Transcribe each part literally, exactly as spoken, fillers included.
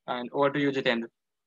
And over to you, Jitendra.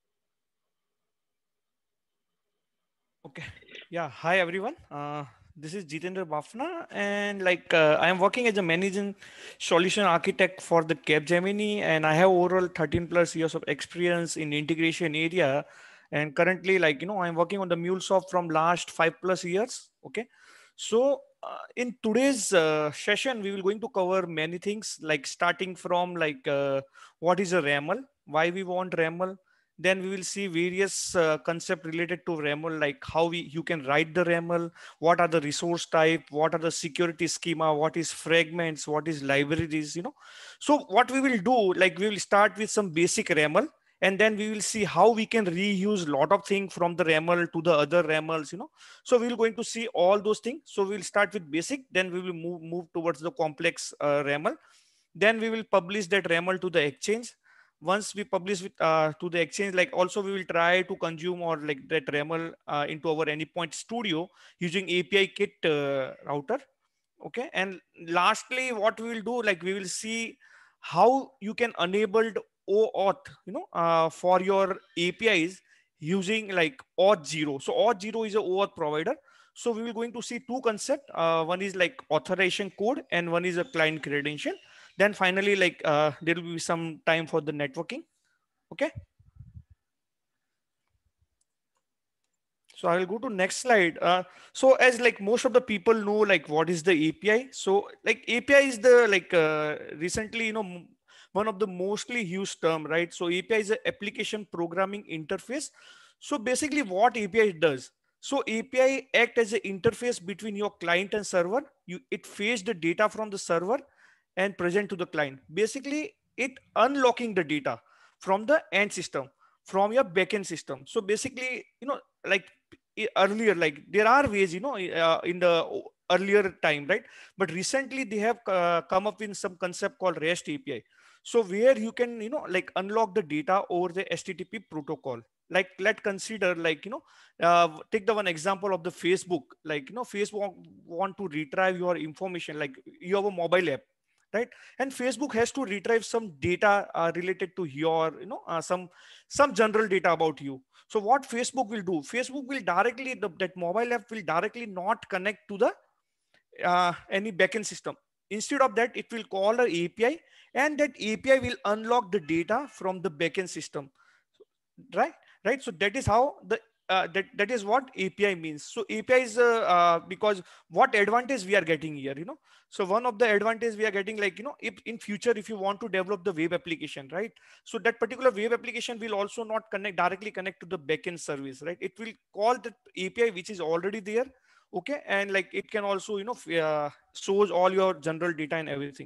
Okay. Yeah. Hi, everyone. Uh, this is Jitendra Bafna, and like uh, I am working as a managing solution architect for the Capgemini, and I have overall thirteen plus years of experience in integration area. And currently, like you know, I'm working on the MuleSoft from last five plus years. Okay. So uh, in today's uh, session, we will going to cover many things, like starting from like uh, what is a RAML, why we want RAML, then we will see various uh, concept related to RAML, like how we you can write the RAML, what are the resource type, what are the security schema, what is fragments, what is libraries, you know. So what we will do, like we will start with some basic RAML, and then we will see how we can reuse lot of things from the RAML to the other RAMLs, you know. So we will going to see all those things. So we will start with basic, then we will move move towards the complex uh, RAML. Then we will publish that RAML to the exchange. Once we publish with uh, to the exchange, like also we will try to consume or like that RAML uh, into our Anypoint Studio using A P I Kit uh, router. Okay, and lastly, what we will do, like we will see how you can enable the OAuth, you know, uh, for your A P Is using like Auth zero. So Auth zero is a OAuth provider. So we will going to see two concepts. Uh, one is like authorization code, and one is a client credential. Then finally, like uh, there will be some time for the networking. Okay. So I will go to next slide. Uh, so as like most of the people know, like what is the A P I? So like A P I is the like uh, recently, you know, m- one of the mostly used term, right? So A P I is an application programming interface. So basically what A P I does. So A P I act as an interface between your client and server. You it fetch the data from the server and present to the client. Basically, it unlocking the data from the end system, from your backend system. So basically, you know, like e- earlier, like there are ways, you know, uh, in the o- earlier time, right? But recently they have uh, come up with some concept called REST A P I. So where you can, you know, like unlock the data over the H T T P protocol. Like let consider, like you know, uh, take the one example of the Facebook. Like you know, Facebook want to retrieve your information. Like you have a mobile app, right? And Facebook has to retrieve some data uh, related to your, you know, uh, some some general data about you. So what Facebook will do, Facebook will directly the, that mobile app will directly not connect to the uh, any backend system. Instead of that, it will call an A P I, and that A P I will unlock the data from the backend system, right? Right. So that is how the uh, that that is what A P I means. So A P I is uh, uh, because what advantage we are getting here, you know. So one of the advantage we are getting, like you know, if in future if you want to develop the web application, right? So that particular web application will also not connect directly connect to the backend service, right? It will call the A P I which is already there. Okay, and like it can also, you know, f- uh, shows all your general data and everything.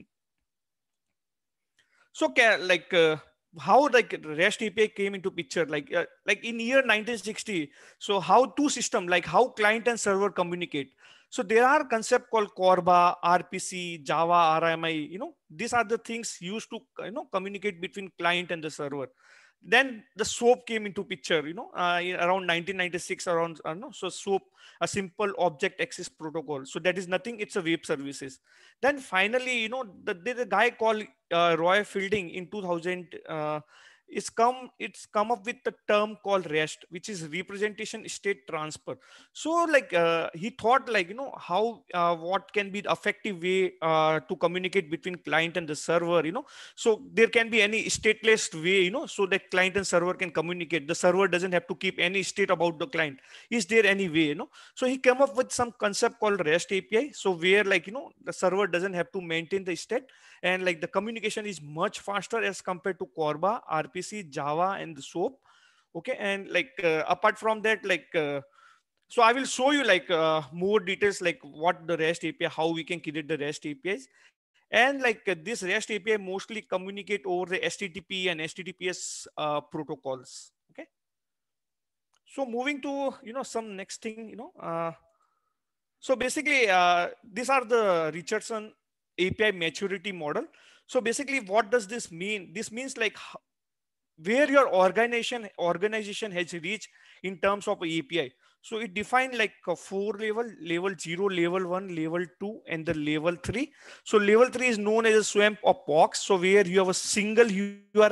So ca- like uh, how like REST A P I came into picture, like uh, like in year nineteen sixty. So how two system, like how client and server communicate. So there are concept called Corba, R P C, Java, R M I. You know, these are the things used to, you know, communicate between client and the server. Then the SOAP came into picture, you know, uh, in around nineteen ninety-six, around uh, no, so SOAP, a simple object access protocol. So that is nothing, it's a web services. Then finally, you know, the, the, the guy called uh, Roy Fielding in two thousand, uh, it's come it's come up with the term called REST, which is representation state transfer. So like uh, he thought, like you know, how uh, what can be the effective way uh, to communicate between client and the server, you know. So there can be any stateless way, you know, so that client and server can communicate. The server doesn't have to keep any state about the client. Is there any way, you know? So he came up with some concept called REST A P I. So where, like you know, the server doesn't have to maintain the state, and like the communication is much faster as compared to Corba, R P C, Java, and the SOAP. Okay, and like uh, apart from that, like uh, so I will show you like uh, more details, like what the REST A P I, how we can create the REST A P Is. And like uh, this REST A P I mostly communicate over the H T T P and H T T P S uh, protocols. Okay. So moving to, you know, some next thing, you know, uh, so basically uh, these are the Richardson A P I maturity model. So basically what does this mean? This means like h- where your organization organization has reached in terms of A P I. So it defined like a four level, level zero, level one, level two, and the level three. So level three is known as a swamp of box. So where you have a single U R I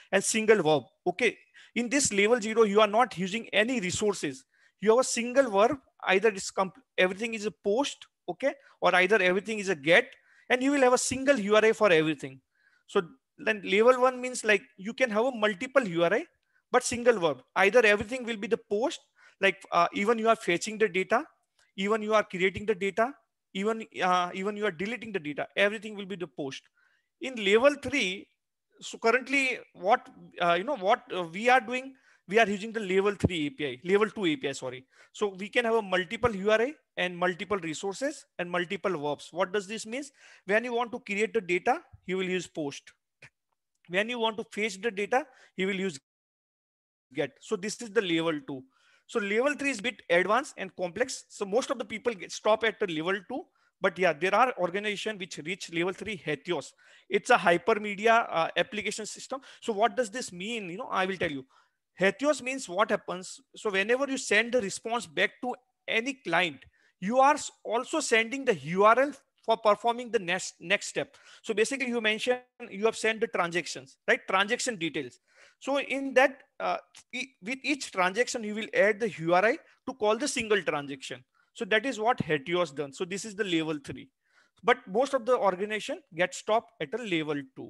and single verb. Okay. In this level zero, you are not using any resources. You have a single verb. Either it's everything is a post, okay, or either everything is a get, and you will have a single U R I for everything. So then level one means like you can have a multiple U R I, but single verb. Either everything will be the post, like uh, even you are fetching the data, even you are creating the data, even uh, even you are deleting the data, everything will be the post. In level three, so currently what uh, you know what uh, we are doing, we are using the level three A P I, level two A P I, sorry. So we can have a multiple U R I and multiple resources and multiple verbs. What does this mean? When you want to create the data, you will use post. When you want to fetch the data, you will use get. So this is the level two. So level three is bit advanced and complex. So most of the people get stop at the level two. But yeah, there are organizations which reach level three, Hetios. It's a hypermedia uh, application system. So what does this mean? You know, I will tell you. Hetios means what happens. So whenever you send the response back to any client, you are also sending the U R L for performing the next next step. So basically, you mentioned you have sent the transactions, right? Transaction details. So in that, uh, e with each transaction, you will add the U R I to call the single transaction. So that is what Hetios done. So this is the level three. But most of the organization get stopped at a level two.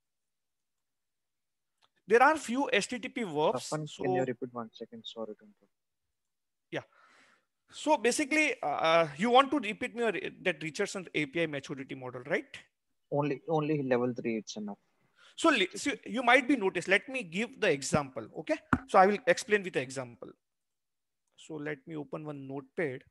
There are few H T T P verbs. Tapan, So can you repeat one second? Sorry to interrupt. yeah. So basically, uh, you want to repeat me your, that Richardson A P I maturity model, right? Only, only level three, it's enough. So, so you might be noticed. Let me give the example. Okay. So I will explain with the example. So let me open one notepad.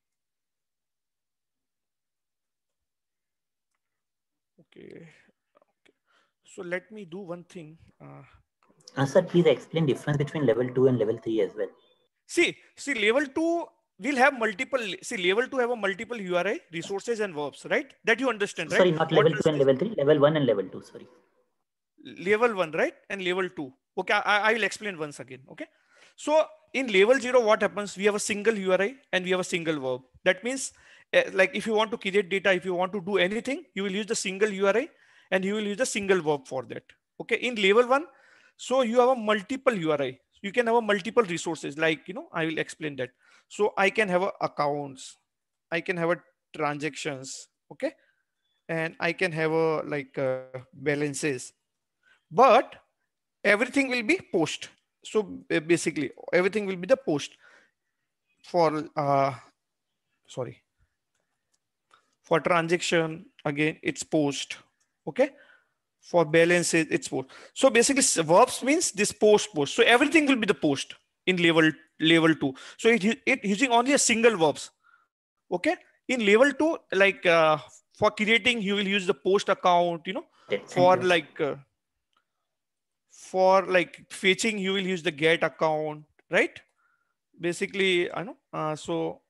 Okay. Okay. So let me do one thing. Uh, uh, sir, please explain difference between level two and level three as well. See, see, level two will have multiple. See, level two have a multiple U R I, resources and verbs, right? That you understand, Sorry, right? not What level does two and this? level three, level one and level two. Sorry. Level one, right? And level two. Okay, I, I will explain once again. Okay. So in level zero, what happens? We have a single U R I and we have a single verb. That means, uh, like if you want to create data, if you want to do anything, you will use the single U R I and you will use the single verb for that. Okay. In level one, so you have a multiple U R I. You can have a multiple resources. Like you know, I will explain that. So I can have a accounts. I can have a transactions. Okay, and I can have a like uh, balances. But everything will be post. So basically everything will be the post for uh sorry for transaction, again it's post. Okay, for balances it's post. So basically verbs means this post post, so everything will be the post in level level two. So it, it using only a single verbs. Okay, in level two, like uh, for creating you will use the post account, you know, Thank for you. like uh, for like fetching you will use the get account, right? Basically I know uh, so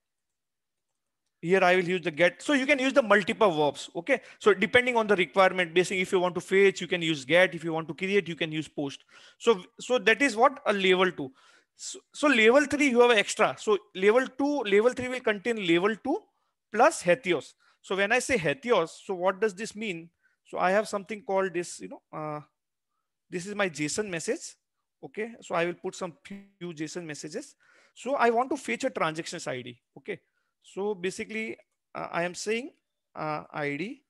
here I will use the get. So you can use the multiple verbs. Okay, so depending on the requirement, basically if you want to fetch you can use get, if you want to create you can use post. So so that is what a level two. So, so level three you have extra. So level two, level three will contain level two plus Hetios. So when I say Hetios, so what does this mean? So I have something called this, you know, uh, this is my JSON message. Okay, so I will put some few JSON messages. So I want to fetch a transactions I D. Okay, so basically uh, I am saying uh, I D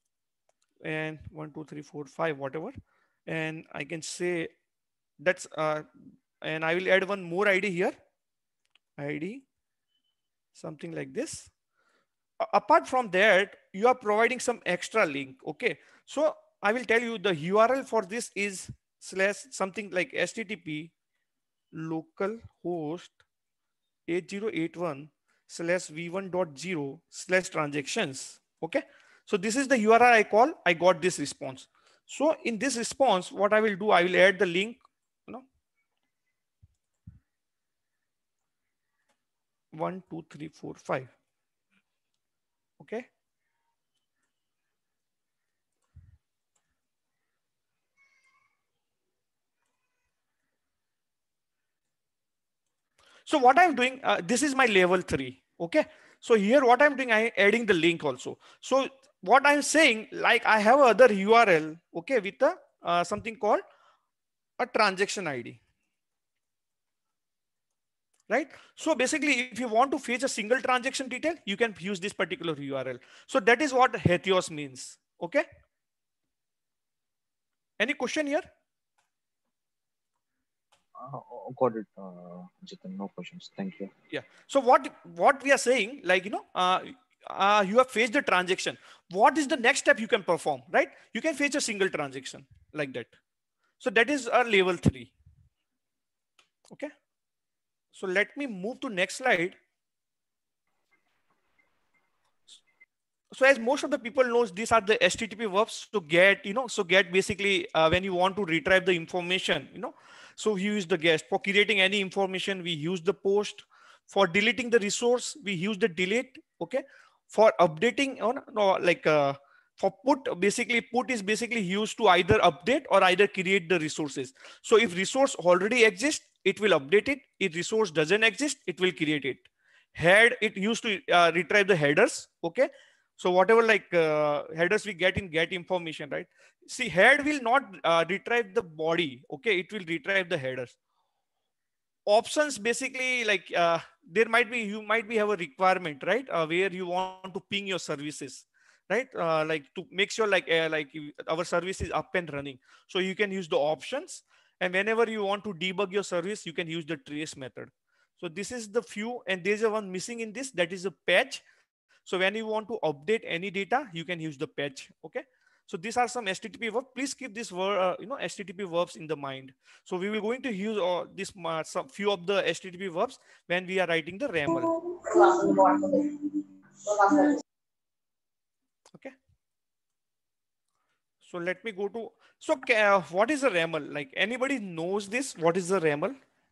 and one, two, three, four, five, whatever. And I can say that's, uh, and I will add one more I D here. I D, something like this. A- apart from that, you are providing some extra link. Okay, so I will tell you the U R L for this is slash something like H T T P local host eight zero eight one slash v one dot zero slash transactions. Okay, so this is the U R L I call. I got this response. So in this response, what I will do, I will add the link, you know, one, two, three, four, five. Okay. So what I'm doing, uh, this is my level three. Okay. So here what I'm doing, I'm adding the link also. So what I'm saying, like I have other U R L, okay, with a, uh, something called a transaction I D. Right? So basically, if you want to fetch a single transaction detail, you can use this particular U R L. So that is what Hetios means. Okay. Any question here? Uh, got it, uh, Jitin. No questions. Thank you. Yeah. So what what we are saying, like you know, uh, uh, you have fetched the transaction. What is the next step you can perform? Right? You can fetch a single transaction like that. So that is a level three. Okay. So let me move to next slide. So as most of the people knows, these are the H T T P verbs. So get, you know, so get basically uh, when you want to retrieve the information, you know, so we use the get. For creating any information, we use the post. For deleting the resource, we use the delete. Okay. For updating on, no, like uh, for put, basically put is basically used to either update or either create the resources. So if resource already exists, it will update it. If resource doesn't exist, it will create it. Head, it used to uh, retrieve the headers. Okay. So whatever like uh, headers we get in get information, right? See, head will not uh, retrieve the body. Okay. It will retrieve the headers. Options basically like uh, there might be, you might be have a requirement, right? Uh, where you want to ping your services, right? Uh, like to make sure like, uh, like our service is up and running. So you can use the options, and whenever you want to debug your service, you can use the trace method. So this is the few, and there's a one missing in this, that is a patch. So when you want to update any data, you can use the patch. Okay. So these are some H T T P verbs. Please keep this word, uh, you know, H T T P verbs in the mind. So we will going to use uh, this uh, some few of the H T T P verbs when we are writing the RAML. Okay. So let me go to, so uh, what is a RAML? Like anybody knows this? What is the RAML?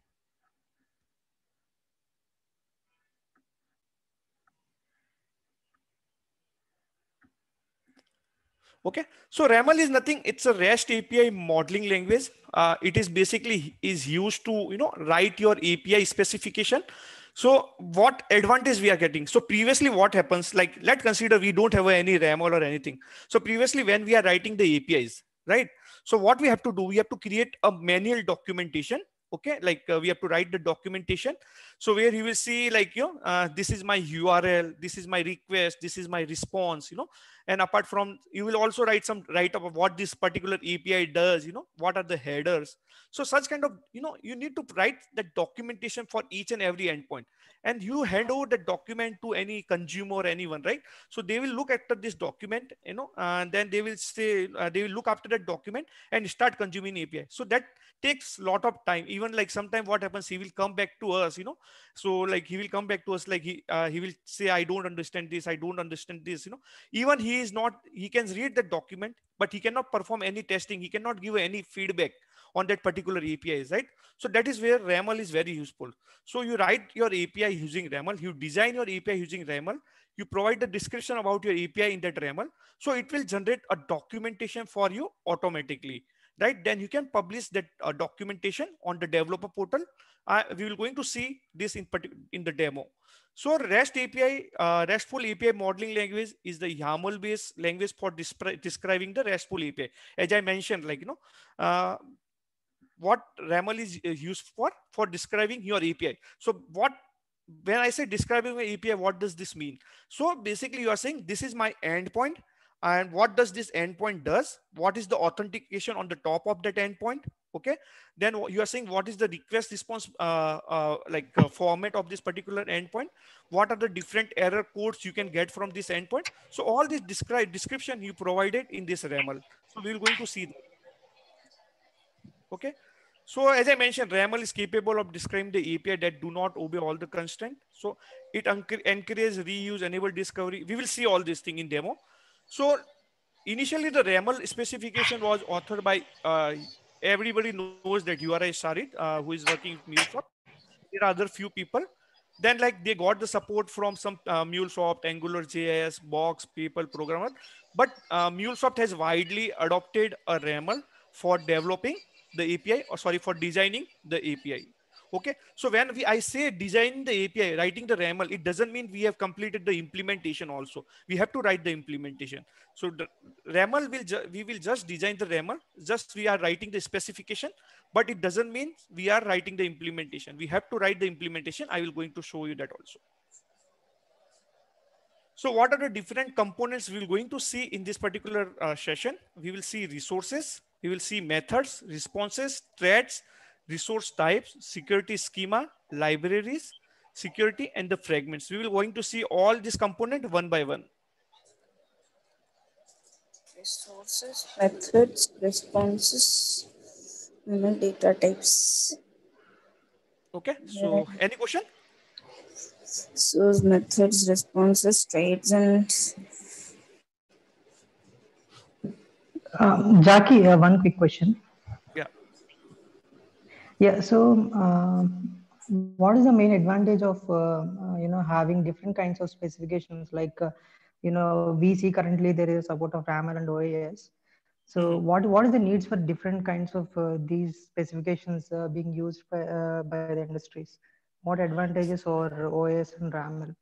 Okay, so RAML is nothing. It's a REST A P I modeling language. Uh, it is basically is used to, you know, write your A P I specification. So what advantage we are getting? So previously what happens, like let's consider we don't have any RAML or anything. So previously when we are writing the A P Is, right? So what we have to do, we have to create a manual documentation. Okay, like uh, we have to write the documentation. So where you will see like, you know, uh, this is my U R L, this is my request, this is my response, you know, and apart from, you will also write some write up of what this particular A P I does, you know, what are the headers. So such kind of, you know, you need to write that documentation for each and every endpoint, and you hand over the document to any consumer or anyone, right? So they will look after this document, you know, and then they will say, uh, they will look after that document and start consuming A P I. So that takes a lot of time. Even like sometime what happens, he will come back to us, you know, so like he will come back to us, like he uh, he will say, I don't understand this, I don't understand this, you know. Even he is not, he can read the document, but he cannot perform any testing, he cannot give any feedback on that particular A P Is, right? So that is where RAML is very useful. So you write your A P I using RAML, you design your A P I using RAML, you provide the description about your A P I in that RAML, so it will generate a documentation for you automatically, right? Then you can publish that uh, documentation on the developer portal. Uh, we will going to see this in particular in the demo. So REST A P I, uh, RESTful A P I modeling language is the YAML based language for describing the RESTful A P I. As I mentioned, like, you know, uh, what RAML is used for, for describing your A P I. So what, when I say describing my A P I, what does this mean? So basically you are saying this is my endpoint, and what does this endpoint does? What is the authentication on the top of that endpoint? Okay. Then you are saying what is the request response uh, uh, like uh, format of this particular endpoint? What are the different error codes you can get from this endpoint? So all this describe description you provided in this RAML. So we're going to see that. Okay. So as I mentioned, RAML is capable of describing the A P I that do not obey all the constraints. So it encourages reuse, enable discovery. We will see all this thing in demo. So initially the RAML specification was authored by, uh, everybody knows that U R I Sarit, uh, who is working with MuleSoft. There are other few people. Then like they got the support from some uh, MuleSoft, Angular J S, Box, People, Programmer. But uh, MuleSoft has widely adopted a RAML for developing the A P I, or sorry, for designing the A P I. Okay, so when we I say design the A P I, writing the RAML, it doesn't mean we have completed the implementation also. We have to write the implementation. So the RAML will we will just design the RAML, just we are writing the specification, but it doesn't mean we are writing the implementation. We have to write the implementation. I will going to show you that also. So what are the different components we will going to see in this particular uh, session? We will see resources, we will see methods, responses, threads, resource types, security schema, libraries, security, and the fragments. We will going to see all these components one by one. Resources, methods, responses, and data types. Okay, so any question? So methods, responses, trades, and Um, Jackie, uh, one quick question. Yeah. Yeah. So, uh, what is the main advantage of uh, uh, you know having different kinds of specifications? Like, uh, you know, we see currently there is support of RAML and O A S. So, mm-hmm. what what is the needs for different kinds of uh, these specifications uh, being used by uh, by the industries? What advantages over O A S and RAML?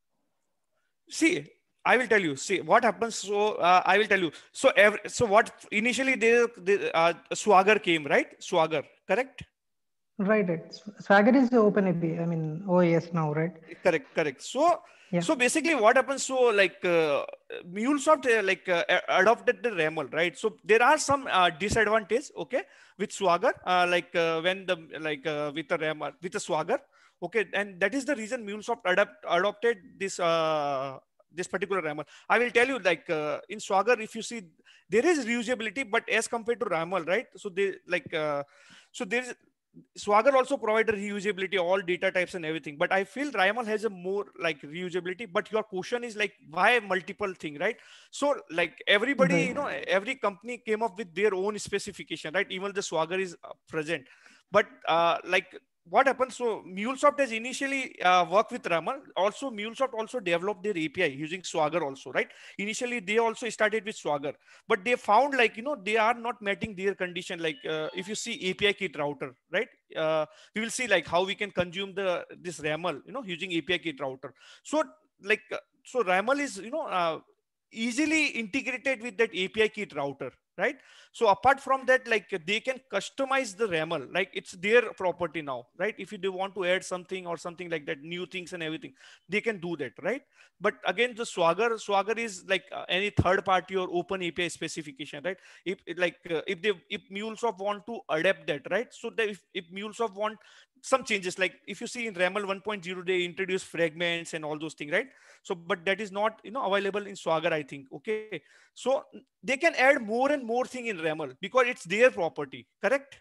See, I will tell you. See what happens. So uh, I will tell you. So every, so what initially there, the uh, Swagger came, right? Swagger, correct? Right. Right. Swagger is the open A P I. I mean O A S now, right? Correct. Correct. So yeah. So basically, what happens? So like uh, MuleSoft uh, like uh, adopted the RAML, right? So there are some uh, disadvantages, okay, with Swagger, uh, like uh, when the like uh, with the RAML with the Swagger. Okay, and that is the reason MuleSoft adapt, adopted this uh, this particular RAML. I will tell you, like uh, in Swagger, if you see, there is reusability, but as compared to RAML, right? So they like uh, so there is Swagger also provided reusability, all data types and everything. But I feel RAML has a more like reusability. But your question is like why multiple thing, right? So like everybody, right. you know, every company came up with their own specification, right? Even the Swagger is present, but uh, like. What happens? So MuleSoft has initially uh, worked with RAML. Also, MuleSoft also developed their A P I using Swagger also, right? Initially, they also started with Swagger, but they found like, you know, they are not meeting their condition. Like uh, if you see A P I kit router, right? Uh, we will see like how we can consume the this RAML, you know, using A P I kit router. So like, uh, so RAML is, you know, uh, easily integrated with that A P I kit router, right? So apart from that, like they can customize the RAML, like it's their property now, right? If you do want to add something or something like that, new things and everything, they can do that, right? But again, the Swagger, Swagger is like uh, any third party or open A P I specification, right? If like uh, if they if MuleSoft want to adapt that, right? So that if, if MuleSoft want some changes, like if you see in RAML one point oh, they introduce fragments and all those things, right? So but that is not, you know, available in Swagger, I think. Okay, so they can add more and more thing in RAML because it's their property, correct?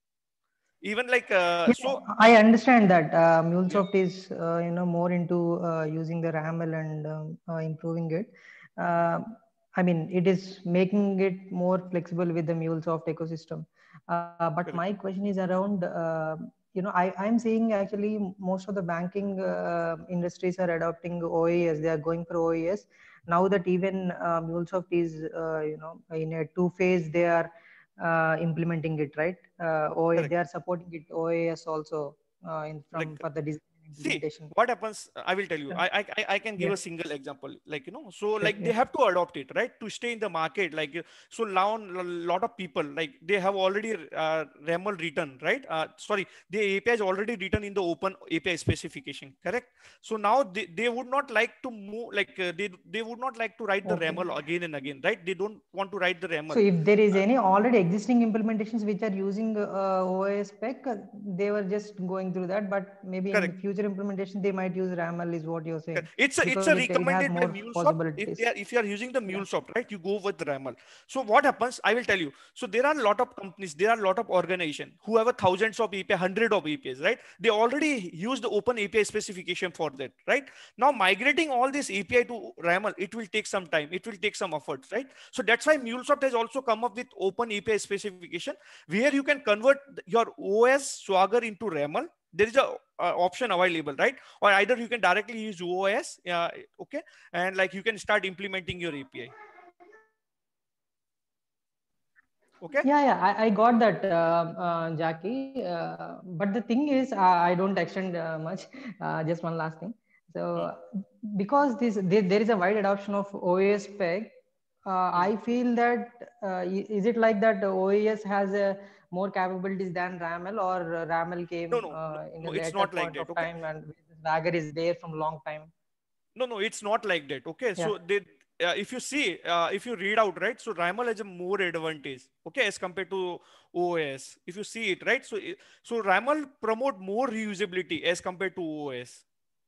Even like uh, yeah, so I understand that uh, MuleSoft yeah. is uh, you know more into uh, using the RAML and um, uh, improving it. Uh, I mean, it is making it more flexible with the MuleSoft ecosystem. Uh, but correct. My question is around. Uh, you know, I I'm seeing actually most of the banking uh, industries are adopting O A S. They are going for O A S now that even uh, MuleSoft is uh, you know in a two phase. They are uh, implementing it, right? Uh, or they are supporting it O A S also uh, in from Correct. For the design implementation. See, what happens, I will tell you. I I, I can give yeah. a single example, like, you know, so like yeah. they have to adopt it, right, to stay in the market. Like, so now a lot of people, like they have already uh, RAML written, right? Uh, sorry, the A P I is already written in the open A P I specification, correct? So now they, they would not like to move, like uh, they they would not like to write the okay. RAML again and again, right? They don't want to write the RAML. So if there is any already existing implementations which are using uh, O A S spec, uh, they were just going through that, but maybe correct. In the future implementation they might use RAML, is what you're saying. It's a, it's a recommended by MuleSoft. If they are, if you are using the MuleSoft, yeah. right, you go with RAML. So what happens, I will tell you. So there are a lot of companies, there are a lot of organizations who have a thousands of A P I, hundred of A P Is, right? They already use the open A P I specification for that, right? Now migrating all this A P I to RAML, it will take some time, it will take some efforts, right? So that's why MuleSoft has also come up with open A P I specification where you can convert your O S Swagger into RAML. There is a uh, option available, right? Or either you can directly use O S, uh, okay, and like you can start implementing your A P I. Okay. Yeah, yeah, I, I got that, uh, uh, Jackie. Uh, but the thing is, uh, I don't extend uh, much. Uh, just one last thing. So, hmm. because this there, there is a wide adoption of O A S spec, uh, hmm. I feel that uh, is it like that O A S has a more capabilities than RAML, or uh, RAML came No, no, uh, in no, a it's later not like point that. of Okay. time, and Swagger is there from long time? No, no, it's not like that. Okay. Yeah. So they, uh, if you see, uh, if you read out, right, so RAML has a more advantage, okay, as compared to O S. If you see it, right, so it- so RAML promote more reusability as compared to O S.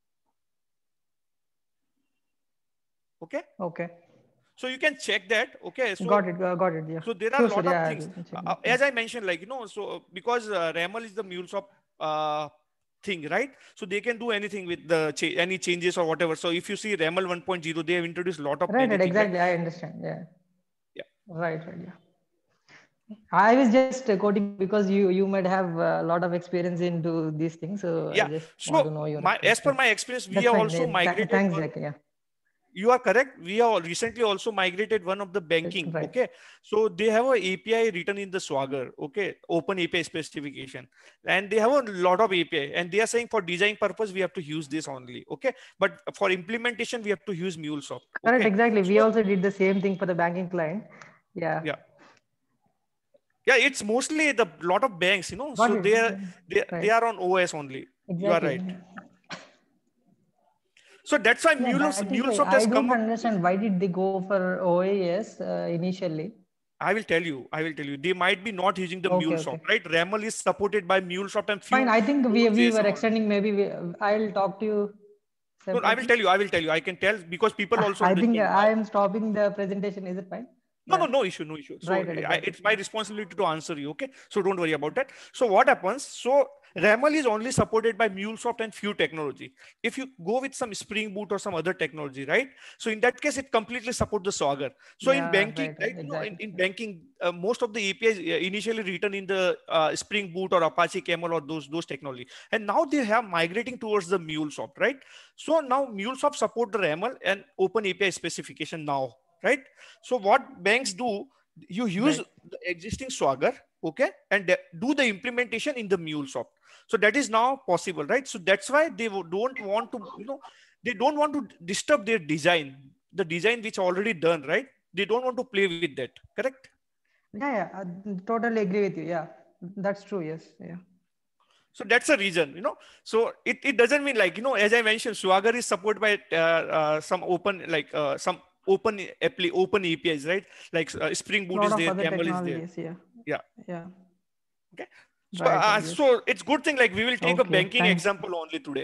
Okay. Okay. So you can check that. Okay. So Got it. Uh, got it. Yeah. so there are Sure, a lot sure. of Yeah. things. I'll check Uh, that, yeah. as I mentioned, like, you know, so because uh, RAML is the MuleSoft uh, thing, right? So they can do anything with the cha any changes or whatever. So if you see RAML one point zero, they have introduced a lot of Right, right, anything, exactly. right? I understand. Yeah. Yeah. Right, right. Yeah. I was just uh, quoting because you you might have a lot of experience into these things, so I Yeah. just want So to know your my, as experience. per Yeah. my experience, we That's have fine. also Yeah, th migrated thanks, one. Jack. Yeah. You are correct. We have recently also migrated one of the banking. Right. Okay. So they have a API written in the Swagger. Okay. Open A P I specification. And they have a lot of A P I. And they are saying for design purpose, we have to use this only. Okay. But for implementation, we have to use MuleSoft. Correct. Okay. Exactly. We So, also did the same thing for the banking client. Yeah. yeah. Yeah. It's mostly the lot of banks, you know, Got so it. they are, they, Right. they are on O S only. You are Exactly. right. So that's why Yeah, Mules, but I think MuleSoft I, I has come don't up. understand why did they go for O A S uh, initially. I will tell you. I will tell you. They might be not using the Okay, MuleSoft, okay. right? RAML is supported by MuleSoft and few Fine. I think we core we were J S O N. extending. Maybe we, I'll talk to you No, I will separately. tell you. I will tell you. I can tell because people also I think understand I now. am stopping the presentation. Is it fine? No, Yeah. no, no issue, no issue. So Right, right, I, exactly. it's my responsibility to answer you. Okay. So don't worry about that. So what happens? So RAML is only supported by MuleSoft and few technology. If you go with some Spring Boot or some other technology, right? So in that case, it completely supports the Swagger. So in Yeah, banking, right, right? right, You know, in, exactly. in banking, uh, most of the A P Is uh, initially written in the uh, Spring Boot or Apache Camel or those those technology, and now they have migrating towards the MuleSoft, right? So now MuleSoft support the RAML and Open A P I specification now, right? So what banks do? You use Right. the existing Swagger, okay, and do the implementation in the MuleSoft. So that is now possible, right? So that's why they don't want to, you know, they don't want to disturb their design, the design which already done, right? They don't want to play with that, correct? Yeah, yeah, I totally agree with you. Yeah, that's true. Yes, yeah. So that's a reason, you know. So it, it doesn't mean like, you know, as I mentioned, Swagger is supported by uh, uh, some open, like uh, some open apply, open A P Is, right? Like uh, Spring A Boot lot is of there, other Camel is there. technologies. Yeah. Yeah. Yeah. Okay. So, Right. uh, right yes. so it's good thing like we will take a Okay. banking Thanks. example only today.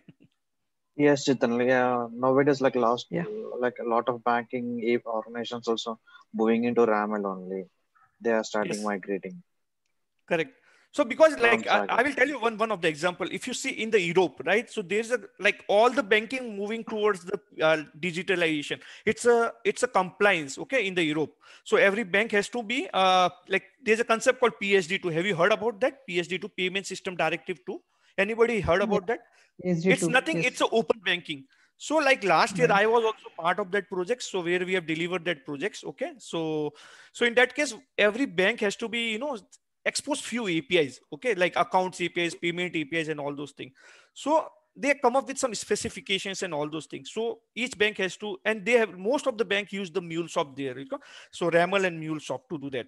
Yes, Jitan. Yeah, nowadays like last Yeah. like a lot of banking ape organizations also moving into RAML only. They are starting Yes, migrating correct. So because from like I, Swagger. I will tell you one one of the example. If you see in the Europe, right? So there's a like all the banking moving towards the uh, digitalization. It's a it's a compliance, okay, in the Europe. So every bank has to be uh, like there's a concept called P S D two. Have you heard about that? P S D two, Payment System Directive two. Anybody heard Yeah. about that? S G It's two. nothing. Yes. It's an open banking. So like last year, Right. I was also part of that project. So where we have delivered that projects. Okay. So, so in that case, every bank has to be, you know, expose few A P Is. Okay. Like accounts A P Is, payment A P Is and all those things. So they come up with some specifications and all those things. So each bank has to, and they have, most of the bank use the MuleSoft there. You know? So RAML and MuleSoft to do that.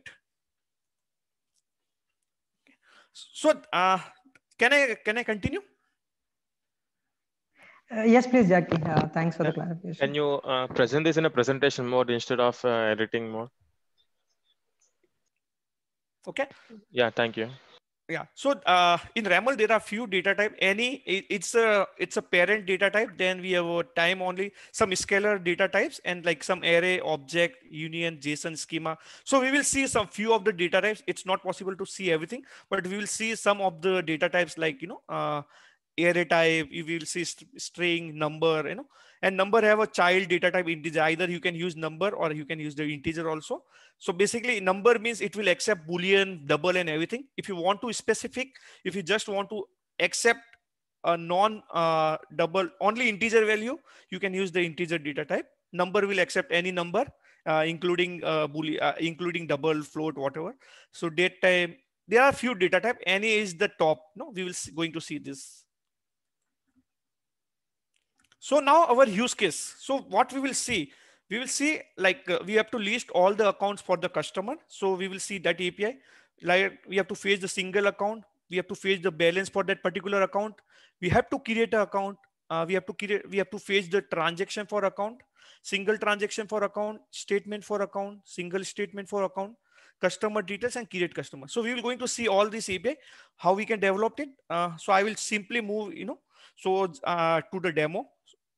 So uh, can I, can I continue? Uh, yes, please, Jackie. Uh, thanks for Yeah. the clarification. Can you uh, present this in a presentation mode instead of uh, editing mode? Okay. Yeah, thank you. Yeah. So uh, in RAML, there are few data type. Any, it, it's a it's a parent data type. Then we have a time only, some scalar data types, and like some array, object, union, JSON schema. So we will see some few of the data types. It's not possible to see everything, but we will see some of the data types like, you know, uh, array type. You will see st string, number, you know, and number have a child data type integer. Either you can use number or you can use the integer also. So basically number means it will accept Boolean, double and everything. If you want to specific, if you just want to accept a non uh, double only integer value, you can use the integer data type. Number will accept any number, uh, including uh, Boolean, uh, including double, float, whatever. So date type, there are few data type. Any is the top. No, we will see, going to see this. So now our use case. So what we will see, we will see like uh, we have to list all the accounts for the customer. So we will see that A P I. Like we have to fetch the single account. We have to fetch the balance for that particular account. We have to create an account. Uh, we have to create, we have to fetch the transaction for account, single transaction for account, statement for account, single statement for account, customer details, and create customer. So we will going to see all this A P I, how we can develop it. Uh, so I will simply move, you know, so uh, to the demo.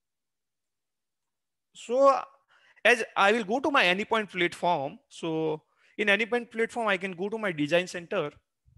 So as I will go to my Anypoint platform. So in Anypoint platform, I can go to my design center.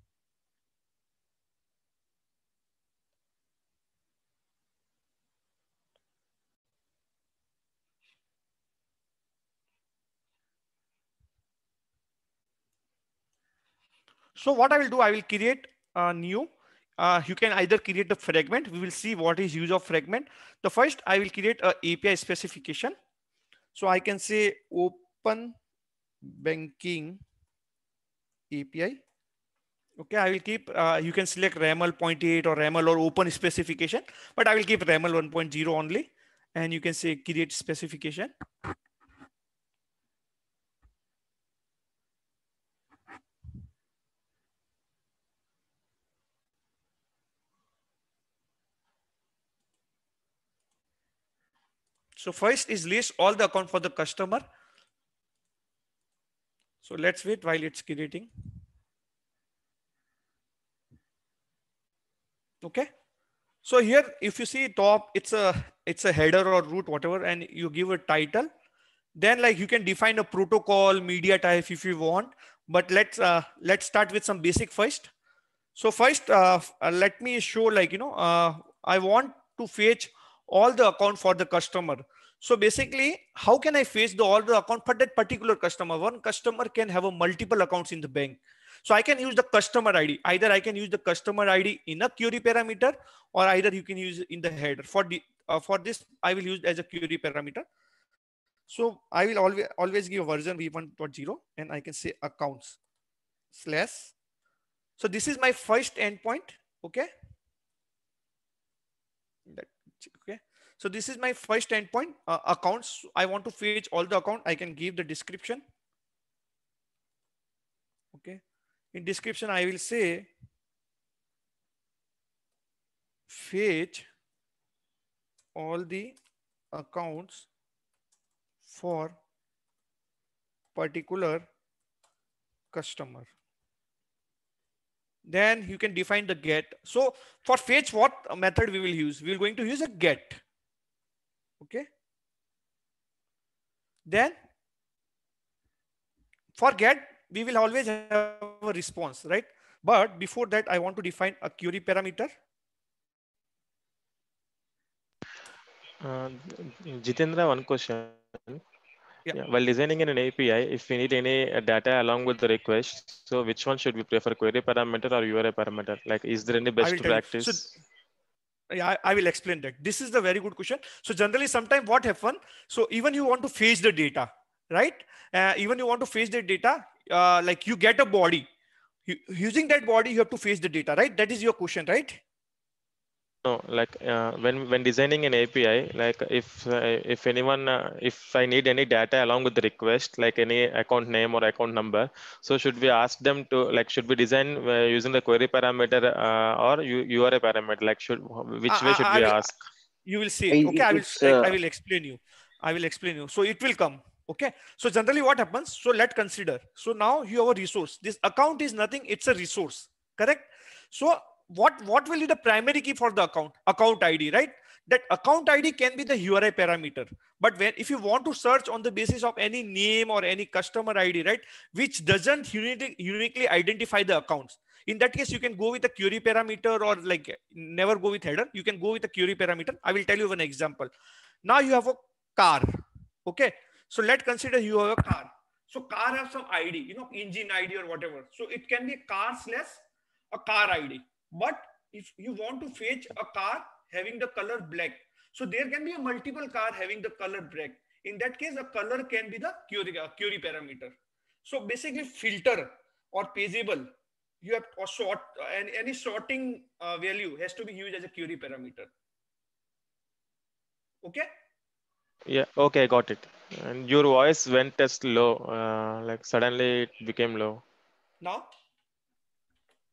So what I will do, I will create a new, uh, you can either create a fragment. We will see what is use of fragment. The first, I will create a A P I specification. So I can say open banking A P I. Okay, I will keep, uh, you can select RAML zero point eight or RAML or open specification, but I will keep RAML one point zero only. And you can say create specification. So first is list all the account for the customer. So let's wait while it's creating. Okay. So here, if you see top, it's a, it's a header or root, whatever, and you give a title, then like you can define a protocol, media type if you want, but let's, uh, let's start with some basic first. So first, uh, uh, let me show like, you know, uh, I want to fetch all the account for the customer. So basically, how can I fetch the all the account for that particular customer? One customer can have a multiple accounts in the bank. So I can use the customer I D. Either I can use the customer I D in a query parameter, or either you can use in the header. For the uh, for this, I will use as a query parameter. So I will always always give a version v one point zero, and I can say accounts slash. So this is my first endpoint. Okay. Okay. So this is my first endpoint, uh, accounts. I want to fetch all the account. I can give the description. Okay. In description, I will say fetch all the accounts for particular customer. Then you can define the get. So for fetch, what method we will use? We are going to use a get. Okay. Then for get, we will always have a response, right? But before that, I want to define a query parameter. Uh, Jitendra, one question. Yeah. Yeah. While designing an A P I, if we need any uh, data along with the request, so which one should we prefer, query parameter or U R I parameter? Like, is there any best practice? So, yeah, I, I will explain that. This is the very good question. So generally, sometimes what happen? So even you want to fetch the data, right? Uh, even you want to fetch the data, uh, like you get a body. You, using that body, you have to fetch the data, right? That is your question, right? No, like uh, when when designing an A P I, like if uh, if anyone uh, if I need any data along with the request, like any account name or account number, so should we ask them to, like, should we design uh, using the query parameter uh, or U U R I parameter? Like, should which I, way should I, we I will, ask? You will see it. Okay, I will It's, uh, I will explain you. I will explain you. So it will come. Okay. So generally, what happens? So let's consider. So now you have a resource. This account is nothing. It's a resource. Correct. So what what will be the primary key for the account? Account I D, right? That account I D can be the U R I parameter. But when if you want to search on the basis of any name or any customer I D, right, which doesn't uniquely uniquely identify the accounts, in that case, you can go with a query parameter, or like never go with header. You can go with a query parameter. I will tell you one example. Now you have a car. Okay. So let's consider you have a car. So car have some I D, you know, engine I D or whatever. So it can be a car slash a car I D. But if you want to fetch a car having the color black, so there can be a multiple car having the color black. In that case, the color can be the query, uh, query parameter. So basically filter or pageable, you have a sort, uh, and any sorting uh, value has to be used as a query parameter. Okay. Yeah. Okay, got it. And your voice went as low, uh, like suddenly it became low. Now.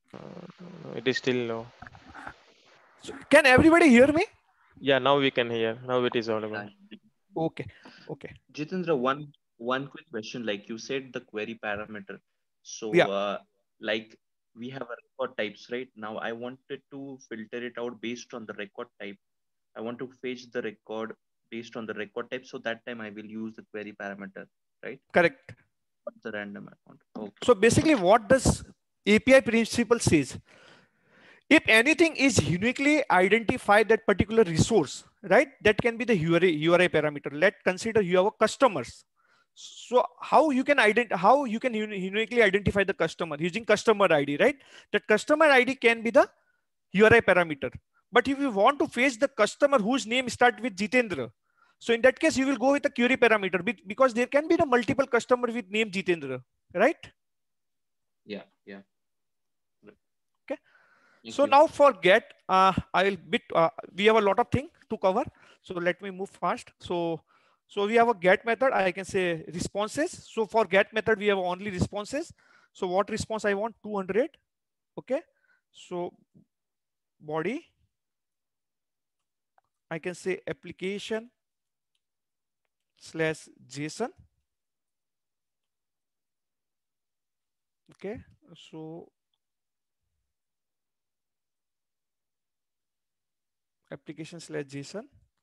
Uh, it is still low. So can everybody hear me? Yeah, now we can hear. Now it is audible. Yeah. Okay. Okay. Jitendra, one one quick question. Like you said, the query parameter. So, Yeah. uh, like we have a record types, right? Now I wanted to filter it out based on the record type. I want to fetch the record based on the record type. So that time I will use the query parameter, right? Correct. Not the random account. Okay. So basically, what does A P I principle says? If anything is uniquely identify that particular resource, right? That can be the U R I, U R I parameter. Let's consider you have a customers. So how you can ident how you can uniquely identify the customer using customer I D, right? That customer I D can be the U R I parameter. But if you want to face the customer whose name starts with Jitendra, so in that case, you will go with the query parameter because there can be the multiple customer with name Jitendra, right? Yeah, yeah. Okay. Thank so you. now for get, uh, I'll bit, uh, we have a lot of things to cover. So let me move fast. So, so we have a get method. I can say responses. So for get method, we have only responses. So what response I want? two hundred. Okay. So body, I can say application slash JSON. Okay. So application slash JSON.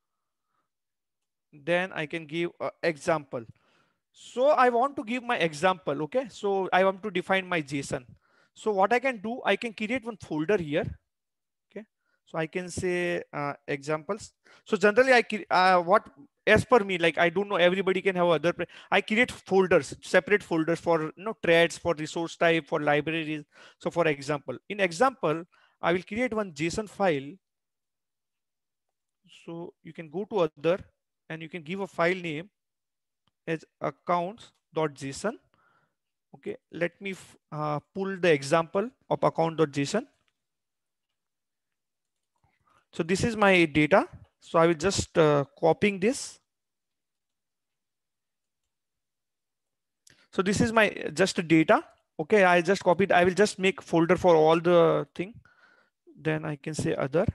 Then I can give an example. So I want to give my example. Okay. So I want to define my JSON. So what I can do, I can create one folder here. Okay. So I can say uh, examples. So generally I, uh, what as per me, like I don't know, everybody can have other, I create folders, separate folders for, you know, threads, for resource type, for libraries. So for example, in example, I will create one JSON file. So you can go to other and you can give a file name as accounts.json. Okay, let me uh, pull the example of account.json. So this is my data. So I will just uh, copying this. So this is my just data. Okay, I just copied. I will just make folder for all the thing. Then I can say other.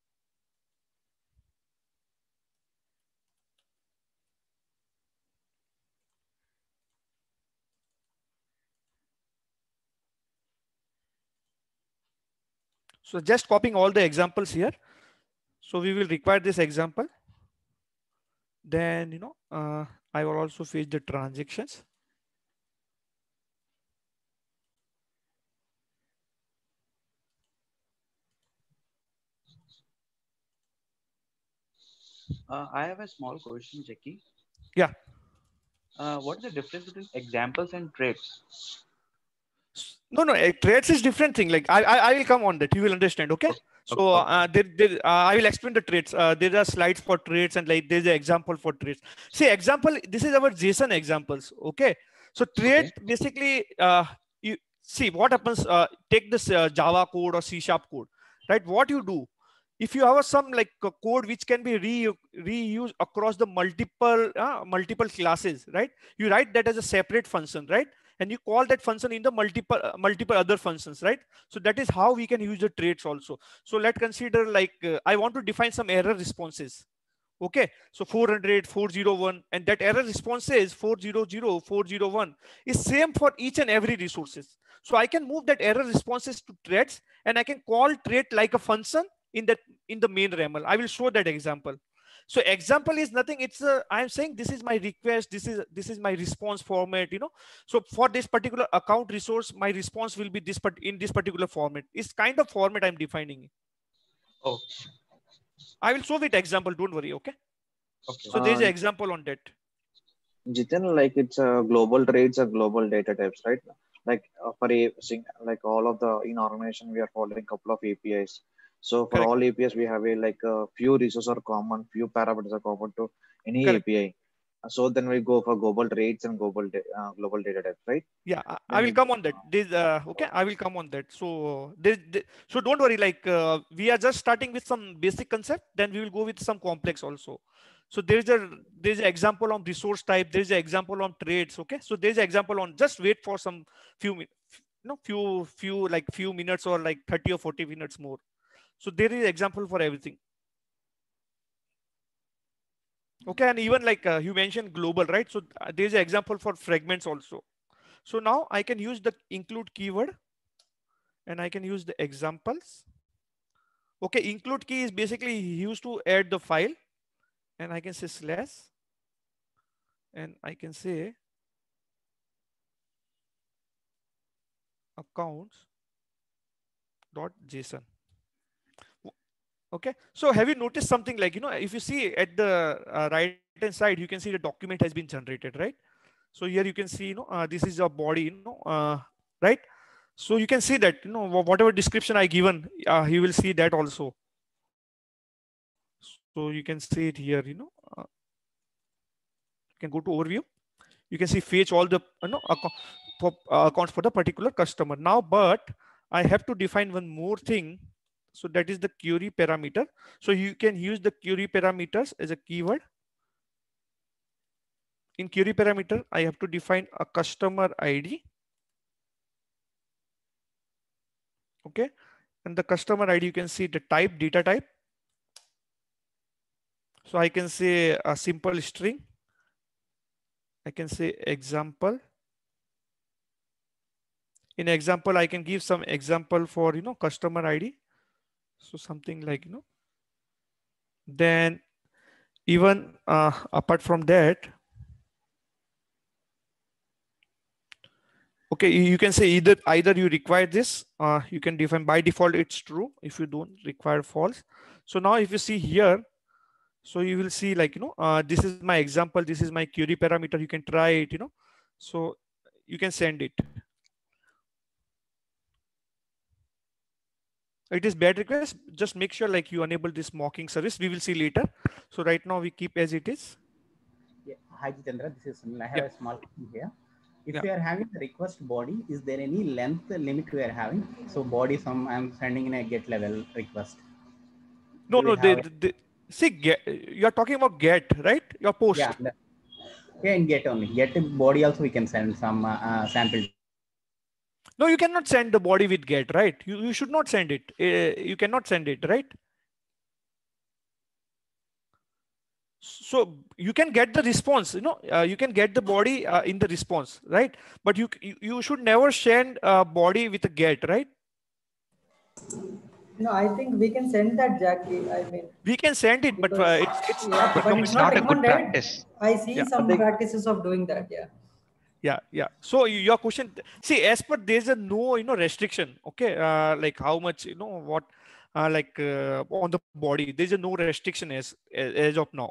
So just copying all the examples here. So we will require this example. Then, you know, uh, I will also fetch the transactions. Uh, I have a small question, Jackie. Yeah. Uh, what is the difference between examples and traits? No, no, traits is different thing. Like I, I, I will come on that. You will understand. Okay. okay. So uh, there, there, uh, I will explain the traits. Uh, there are slides for traits and like there's an example for traits. See, example. This is our JSON examples. Okay. So trait okay. basically, uh, you see what happens. Uh, take this uh, Java code or C sharp code, right? What you do, if you have some like a code which can be re reused across the multiple uh, multiple classes, right? You write that as a separate function, right? And you call that function in the multiple uh, multiple other functions, right? So that is how we can use the traits also. So let's consider like uh, I want to define some error responses. Okay, so four hundred, four oh one, and that error response is four hundred, four oh one is same for each and every resources. So I can move that error responses to threads, and I can call trait like a function in that in the main RAML. I will show that example. So example is nothing. It's a, I'm saying this is my request. This is this is my response format. You know. So for this particular account resource, my response will be this, but in this particular format. It's kind of format I'm defining. Oh. I will show it example. Don't worry. Okay. Okay. So there's an example on that. Jitin, like it's a global traits or global data types, right? Like uh, for a like all of the in organization, we are following a couple of A P Is. So for Correct. all A P Is, we have a like a few resources are common, few parameters are common to any Correct. A P I. So then we go for global traits and global uh, global data types, right? Yeah, I, I will come on that. This, uh, okay, I will come on that. So there, so don't worry. Like uh, we are just starting with some basic concept. Then we will go with some complex also. So there is a there is an example on resource type. There is an example on traits. Okay, so there is an example on. Just wait for some few minutes. you know, few, few, like few minutes or like thirty or forty minutes more. So there is example for everything. Okay, and even like uh, you mentioned global, right? So uh, there's an example for fragments also. So now I can use the include keyword and I can use the examples. Okay, include key is basically used to add the file, and I can say slash, and I can say accounts dot json. Okay, so have you noticed something like, you know, if you see at the uh, right hand side, you can see the document has been generated, right? So here you can see, you know, uh, this is a body, you know, uh, right? So you can see that, you know, whatever description I given, uh, you will see that also. So you can see it here, you know, uh, you can go to overview. You can see fetch all the, you know, account, for, uh, accounts for the particular customer. Now, but I have to define one more thing. So that is the query parameter. So you can use the query parameters as a keyword. In query parameter, I have to define a customer I D. Okay. And the customer I D, you can see the type, data type. So I can say a simple string. I can say example. In example, I can give some example for, you know, customer I D. So something like, you know, then even uh, apart from that, okay, you can say either either you require this, uh, you can define by default it's true. If you don't require false. So now if you see here, so you will see like, you know, uh, this is my example. This is my query parameter. You can try it, you know, so you can send it. It is bad request. Just make sure like you enable this mocking service. We will see later. So right now we keep as it is. Yeah. Hi, Jitendra. This is Sunil. I have Yeah. a small question here. If Yeah. we are having the request body, is there any length limit we are having? So body, some I'm sending in a get level request. No, Do we no, they, have a, they see get, you're talking about get, right? Your post. yeah, the, yeah, in get only. Get body also we can send some uh, uh, sample. No, you cannot send the body with get, right? You, you should not send it. Uh, you cannot send it, right? So you can get the response, you know, uh, you can get the body uh, in the response, right? But you, you, you should never send a body with a get, right? No, I think we can send that, Jackie. I mean, we can send it, but uh, it's, it's yeah, not but recommended. it's not a good recommended. practice. I see Yeah. some practices of doing that. Yeah. Yeah, yeah. So your question, see, as per there's a no, you know, restriction. Okay, uh, like how much, you know, what, uh, like uh, on the body, there's a no restriction as as of now.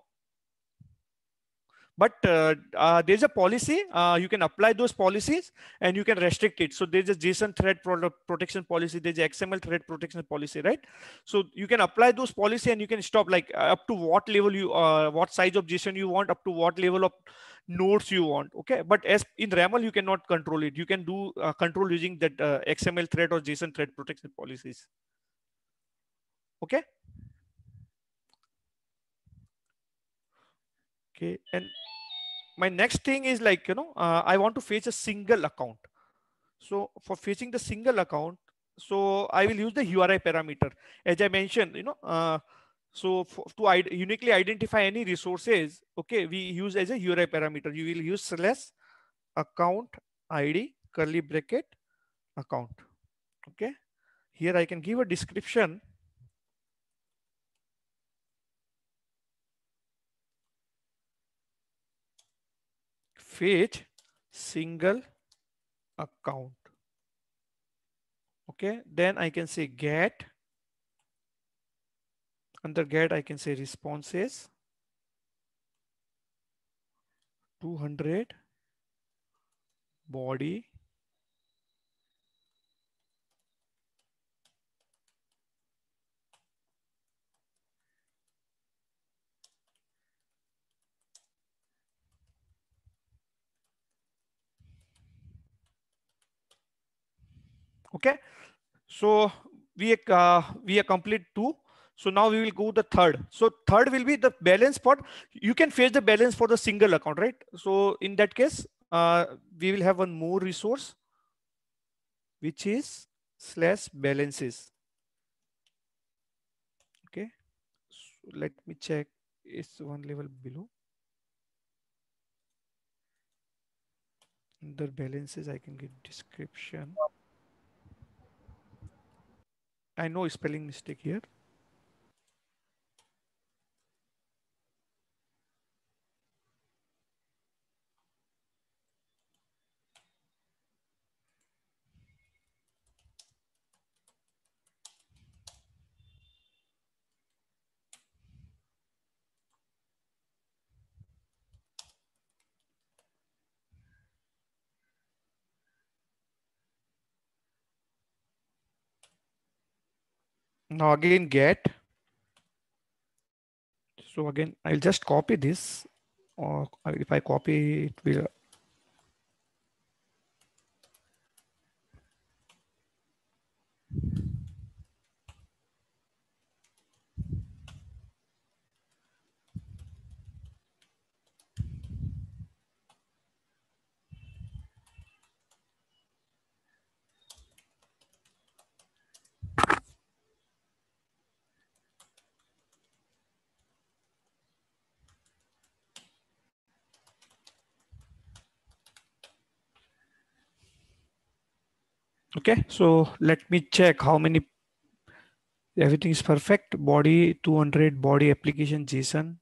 But uh, uh, there's a policy. Uh, you can apply those policies and you can restrict it. So there's a JSON thread protection policy. There's a X M L thread protection policy, right? So you can apply those policy and you can stop like uh, up to what level you, uh, what size of JSON you want, up to what level of nodes you want. Okay, but as in RAML, you cannot control it. You can do uh, control using that uh, X M L thread or JSON thread protection policies. Okay. Okay, and my next thing is like, you know, uh, I want to fetch a single account. So for fetching the single account, so I will use the U R I parameter. As I mentioned, you know, uh, so for, to id uniquely identify any resources, okay, we use as a U R I parameter. You will use slash account I D curly bracket account. Okay, here I can give a description. Fetch single account. Okay, then I can say get. Under get, I can say responses two hundred body okay. So we uh, we are complete two. So now we will go the third. So third will be the balance part. You can fetch the balance for the single account, right? So in that case, uh, we will have one more resource. which is slash balances. Okay, so let me check. It's one level below. Under balances, I can get description. I know spelling mistake here. Now again get. So again, I'll just copy this, or if I copy it will. Okay, so let me check how many. Everything is perfect. Body two hundred, body application JSON.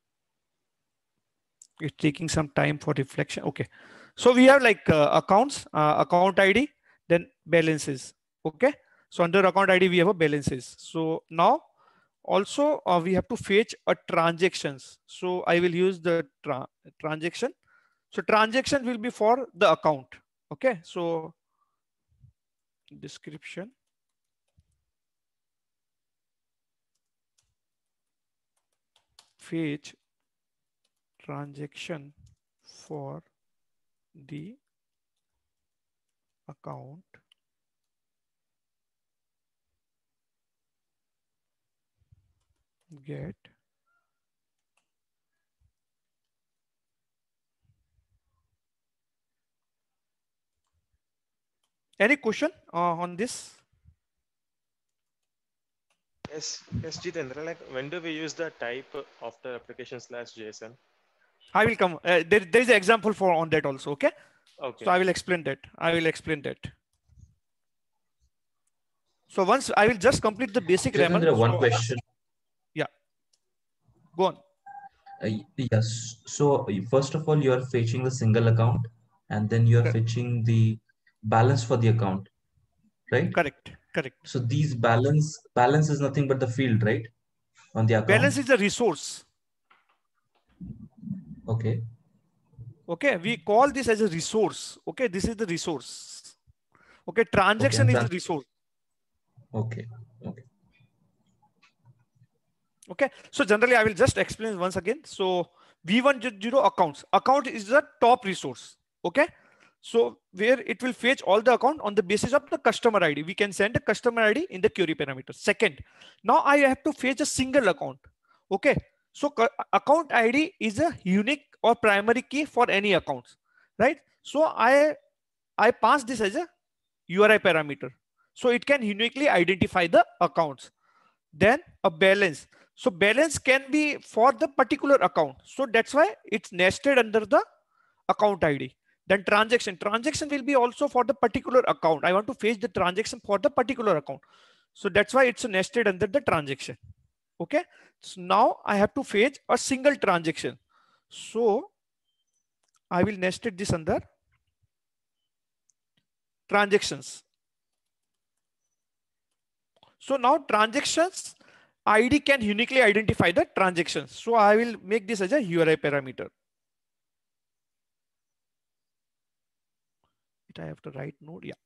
It's taking some time for reflection. Okay, so we have like uh, accounts, uh, account I D, then balances. Okay, so under account I D we have a balances. So now also uh, we have to fetch a transactions. So I will use the tra transaction. So transaction will be for the account. Okay, so description. Fetch transaction for the account get any question uh, on this? Yes, yes, Jitendra, like when do we use the type after application slash JSON? I will come. Uh, there, there is an example for on that also. Okay. Okay. So I will explain that. I will explain that. So once I will just complete the basic Jitendra, RAML. one So, question. yeah. Go on. Uh, yes. So first of all, you are fetching the single account, and then you are Correct. fetching the balance for the account, right? Correct. Correct. So these balance balance is nothing but the field, right, on the account. Balance is a resource. Okay. Okay. We call this as a resource. Okay. This is the resource. Okay. Transaction Okay, is and the resource. okay. Okay. Okay. So generally, I will just explain once again. So V one zero accounts. Account is the top resource. Okay. So where it will fetch all the account on the basis of the customer I D. We can send a customer I D in the query parameter. Second, now I have to fetch a single account. Okay. So account I D is a unique or primary key for any accounts, right? So I, I pass this as a U R I parameter. So it can uniquely identify the accounts. Then a balance. So balance can be for the particular account. So that's why it's nested under the account I D. Then transaction. Transaction will be also for the particular account. I want to fetch the transaction for the particular account. So that's why it's nested under the transaction. Okay. So now I have to fetch a single transaction. So I will nested this under transactions. So now transactions I D can uniquely identify the transactions. So I will make this as a U R I parameter. I have to write node. Yeah.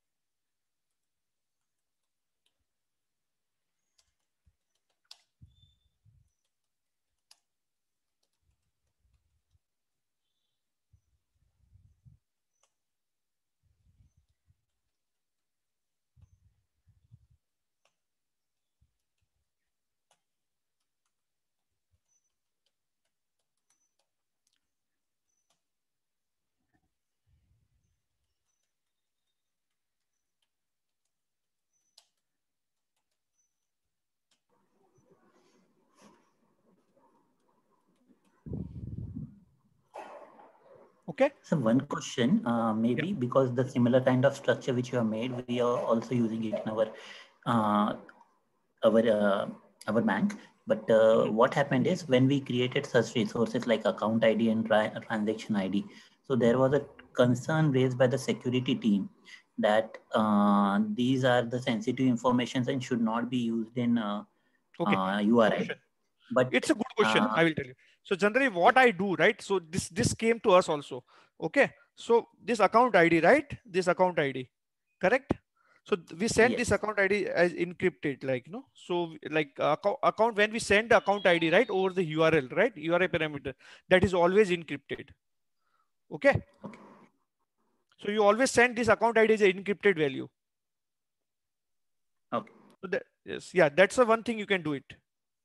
Okay. So one question, uh, maybe yeah. because the similar kind of structure which you have made, we are also using it in our uh, our uh, our bank. But uh, mm-hmm. what happened is when we created such resources like account I D and tra transaction I D, so there was a concern raised by the security team that uh, these are the sensitive information and should not be used in uh, okay. uh, U R I. But it's a good question. Uh, I will tell you. So generally what I do, right? So this, this came to us also. Okay. So this account I D, right? This account I D, correct? So we send yes. this account I D as encrypted, like, you know, so like uh, account, when we send the account I D, right, over the U R L, right, U R I parameter, that is always encrypted. Okay. So you always send this account I D as an encrypted value. Okay. So that, yes, yeah, that's the one thing you can do it.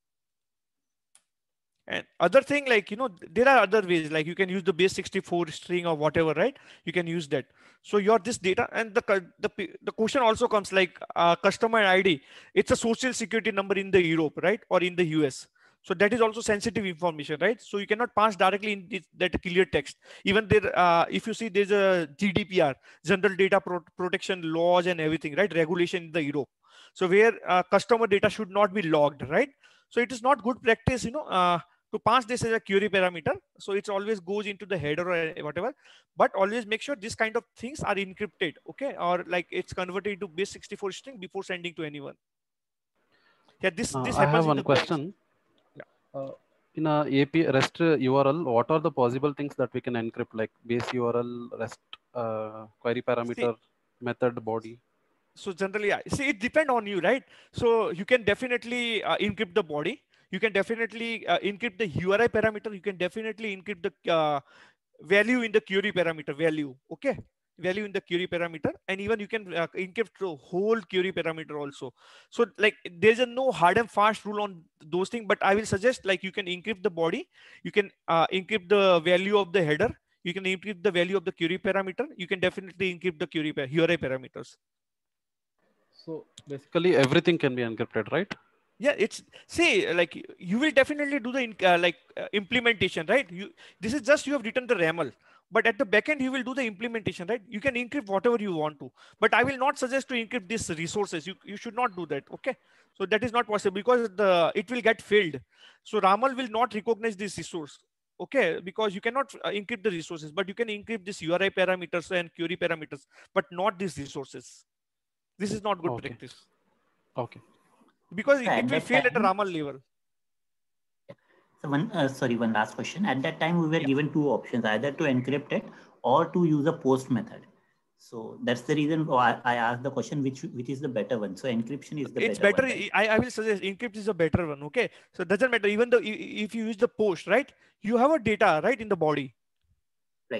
And other thing, like, you know, there are other ways, like you can use the base sixty-four string or whatever, right? You can use that. So your this data, and the the, the question also comes like uh, customer I D. It's a social security number in the Europe, right? Or in the U S. So that is also sensitive information, right? So you cannot pass directly in this, that clear text. Even there, uh, if you see there's a G D P R, General Data Pro Protection Laws and everything, right? Regulation in the Europe. So where uh, customer data should not be logged, right? So it is not good practice, you know, uh, to pass this as a query parameter. So it always goes into the header or whatever, but always make sure this kind of things are encrypted, okay? Or like it's converted into base sixty-four string before sending to anyone. Yeah, this, uh, this I happens have in one the question. Yeah. Uh, in a A P I REST U R L, what are the possible things that we can encrypt, like base U R L, REST, uh, query parameter, see, method, body? So generally, I see it depend on you, right? So you can definitely uh, encrypt the body. You can definitely uh, encrypt the U R I parameter. You can definitely encrypt the uh, value in the query parameter value. Okay. Value in the query parameter. And even you can uh, encrypt the whole query parameter also. So like there's a no hard and fast rule on those things, but I will suggest like you can encrypt the body. You can uh, encrypt the value of the header. You can encrypt the value of the query parameter. You can definitely encrypt the query U R I parameters. So basically everything can be encrypted, right? Yeah, it's say like you will definitely do the uh, like uh, implementation, right? You this is just you have written the RAML, but at the backend you will do the implementation, right? You can encrypt whatever you want to, but I will not suggest to encrypt these resources. You you should not do that, okay? So that is not possible because the it will get failed. So RAML will not recognize this resource, okay? Because you cannot uh, encrypt the resources, but you can encrypt this U R I parameters and query parameters, but not these resources. This is not good okay. practice. Okay. Because it, it will fail time, at a RAML level. So one, uh, sorry, one last question. At that time, we were yeah. given two options, either to encrypt it or to use a post method. So that's the reason why I asked the question, which which is the better one. So encryption is the it's better, better. one, right? I, I will suggest encrypt is a better one. Okay. So it doesn't matter. Even though if you use the post, right? You have a data, right, in the body. Right.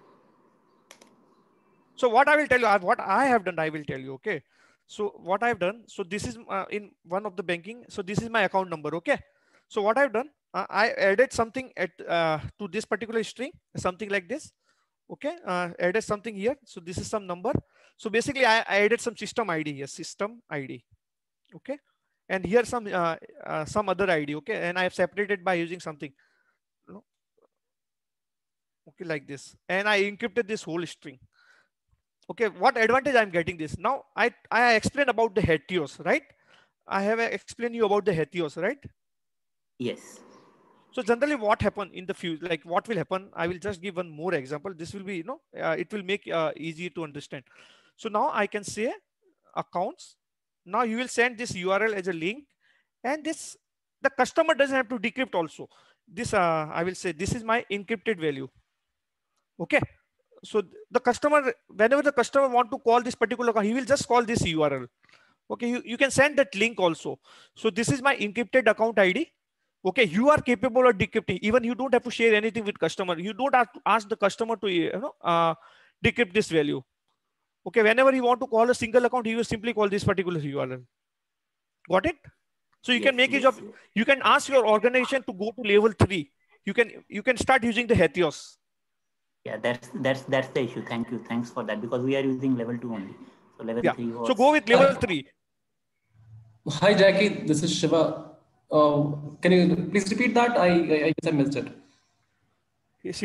So what I will tell you, what I have done, I will tell you. Okay. So what I've done, so this is uh, in one of the banking. So this is my account number. Okay. So what I've done, uh, I added something at uh, to this particular string, something like this. Okay. Uh, added something here. So this is some number. So basically I, I added some system I D here, system I D. Okay. And here some, uh, uh, some other I D. Okay. And I have separated by using something. Okay. Like this. And I encrypted this whole string. Okay, what advantage I'm getting this? Now I, I explained about the heteros, right? I have explained you about the heteros, right? Yes. So generally what happened in the future, like what will happen? I will just give one more example. This will be, you know, uh, it will make uh, easy to understand. So now I can say accounts. Now you will send this U R L as a link, and this, the customer doesn't have to decrypt also. This, uh, I will say this is my encrypted value. Okay. So the customer, whenever the customer want to call this particular account, he will just call this U R L. Okay, you, you can send that link also. So this is my encrypted account I D. Okay, you are capable of decrypting. Even you don't have to share anything with customer. You don't have to ask the customer to, you know, uh, decrypt this value. Okay, whenever you want to call a single account, you will simply call this particular U R L. Got it? So you yes, can make yes, use of, you can ask your organization to go to level three. You can, you can start using the Hetheos. Yeah, that's that's that's the issue. Thank you. Thanks for that, because we are using level two only. So level yeah. three was... So go with level three. Hi Jackie, this is Shiva. Uh, can you please repeat that? I, I guess I missed it. Hey, Shiva,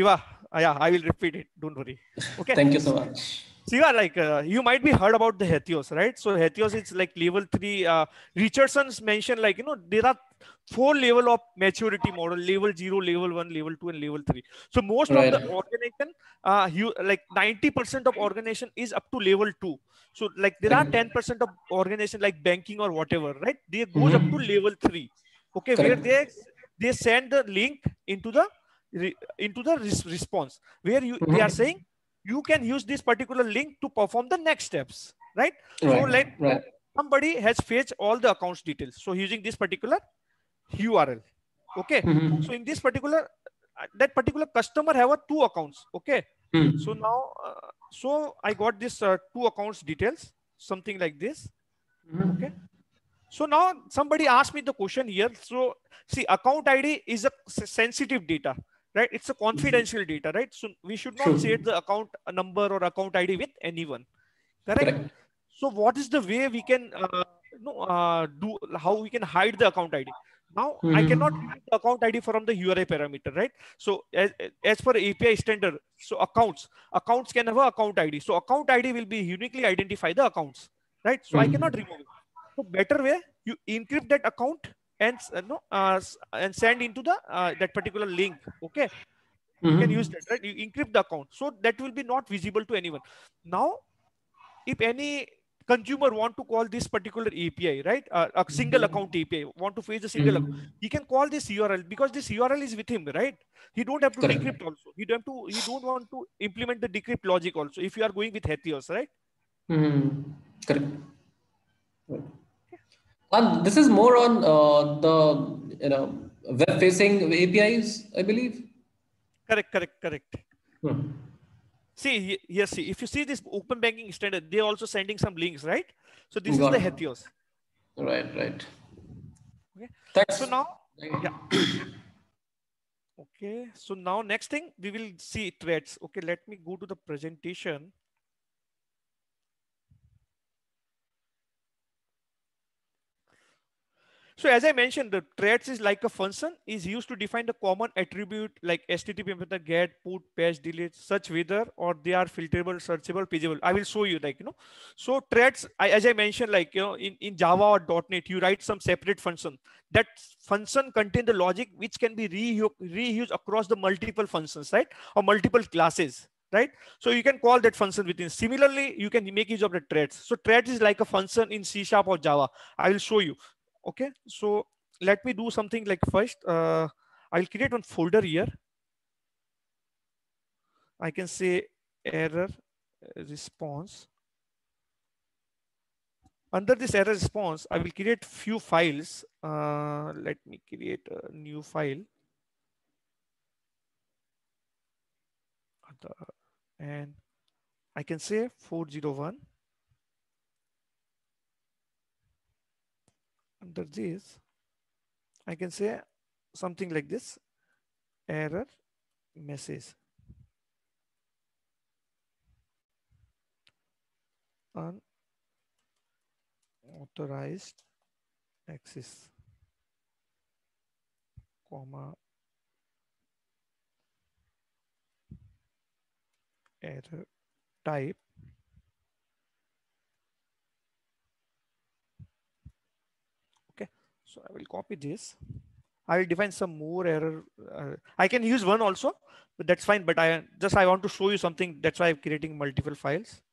Uh, yeah, I will repeat it. Don't worry. Okay. Thank you so much. Siva, like uh, you might be heard about the Hetios, right? So Hetios is like level three. Uh, Richardson's mentioned like, you know, there are four level of maturity model: level zero, level one, level two, and level three. So most Right. of the organization, uh, you like ninety percent of organization is up to level two. So like there are Correct. ten percent of organization like banking or whatever, right? They goes up to Mhm. level three. Okay, where Correct. they they send the link into the re- into the res- response where you they are Mhm. saying you can use this particular link to perform the next steps, right? So Right. let Right. somebody has fetched all the accounts details. So using this particular U R L, okay. Mhm. So in this particular, uh, that particular customer have a two accounts, okay. Hmm. So now, uh, so I got this uh, two accounts details, something like this, Mhm. okay. So now somebody asked me the question here. So see, account I D is a s- sensitive data, right? It's a confidential data, right? So we should not share True. the account number or account I D with anyone, correct? Correct. So what is the way we can uh, you know, uh, do, how we can hide the account I D? Now I cannot Mhm. remove the account I D from the U R I parameter, right? So as, as per A P I standard, so accounts, accounts can have a account I D. So account I D will be uniquely identify the accounts, right? So I cannot Mhm. remove it. So better way, you encrypt that account and uh, no, uh, s- and send into the uh, that particular link. Okay, you can use Mhm. that, right? You encrypt the account, so that will be not visible to anyone. Now, if any consumer want to call this particular A P I, right? Uh, a single account A P I, want to face a single account, Mhm. he can call this U R L because this U R L is with him, right? He don't have to Correct. decrypt also. He don't have to. He don't want to implement the decrypt logic also. If you are going with Hetios, right? Mhm. Correct. Right. And this is more on uh, the you know web-facing A P Is, I believe. Correct, correct, correct. Hmm. See, he- here, see, if you see this open banking standard, they're also sending some links, right? So this is Got the it. Hetios. Right. Right. Okay. So That's now, yeah. Okay. So now next thing we will see threads. Okay. Let me go to the presentation. So as I mentioned, the threads is like a function is used to define the common attribute like H T T P method get, put, patch, delete, such whether or they are filterable, searchable, pageable. I will show you like, you know, so threads, I, as I mentioned, like, you know, in, in Java or .NET, you write some separate function. That function contain the logic which can be reused, reused across the multiple functions, right? Or multiple classes, right? So you can call that function within. Similarly, you can make use of the threads. So threads is like a function in C Sharp or Java. I will show you. Okay, so let me do something like first, uh, I'll create one folder here. I can say error response. Under this error response, I will create few files. Uh, let me create a new file. And I can say four oh one. Under this, I can say something like this, error message. Unauthorized access, comma, error type. Okay, so I will copy this. I will define some more error. Uh, I can use one also, but that's fine. But I just I want to show you something. That's why I'm creating multiple files.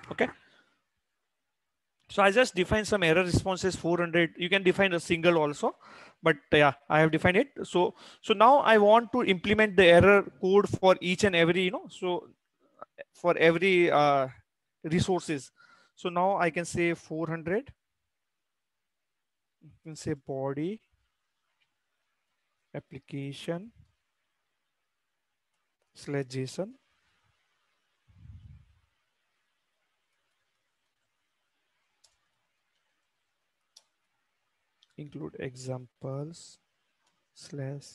Okay. So I just defined some error responses four hundred. You can define a single also, but yeah, I have defined it. So, so now I want to implement the error code for each and every, you know, so for every uh, resources. So now I can say four hundred. You can say body application slash JSON. Include examples slash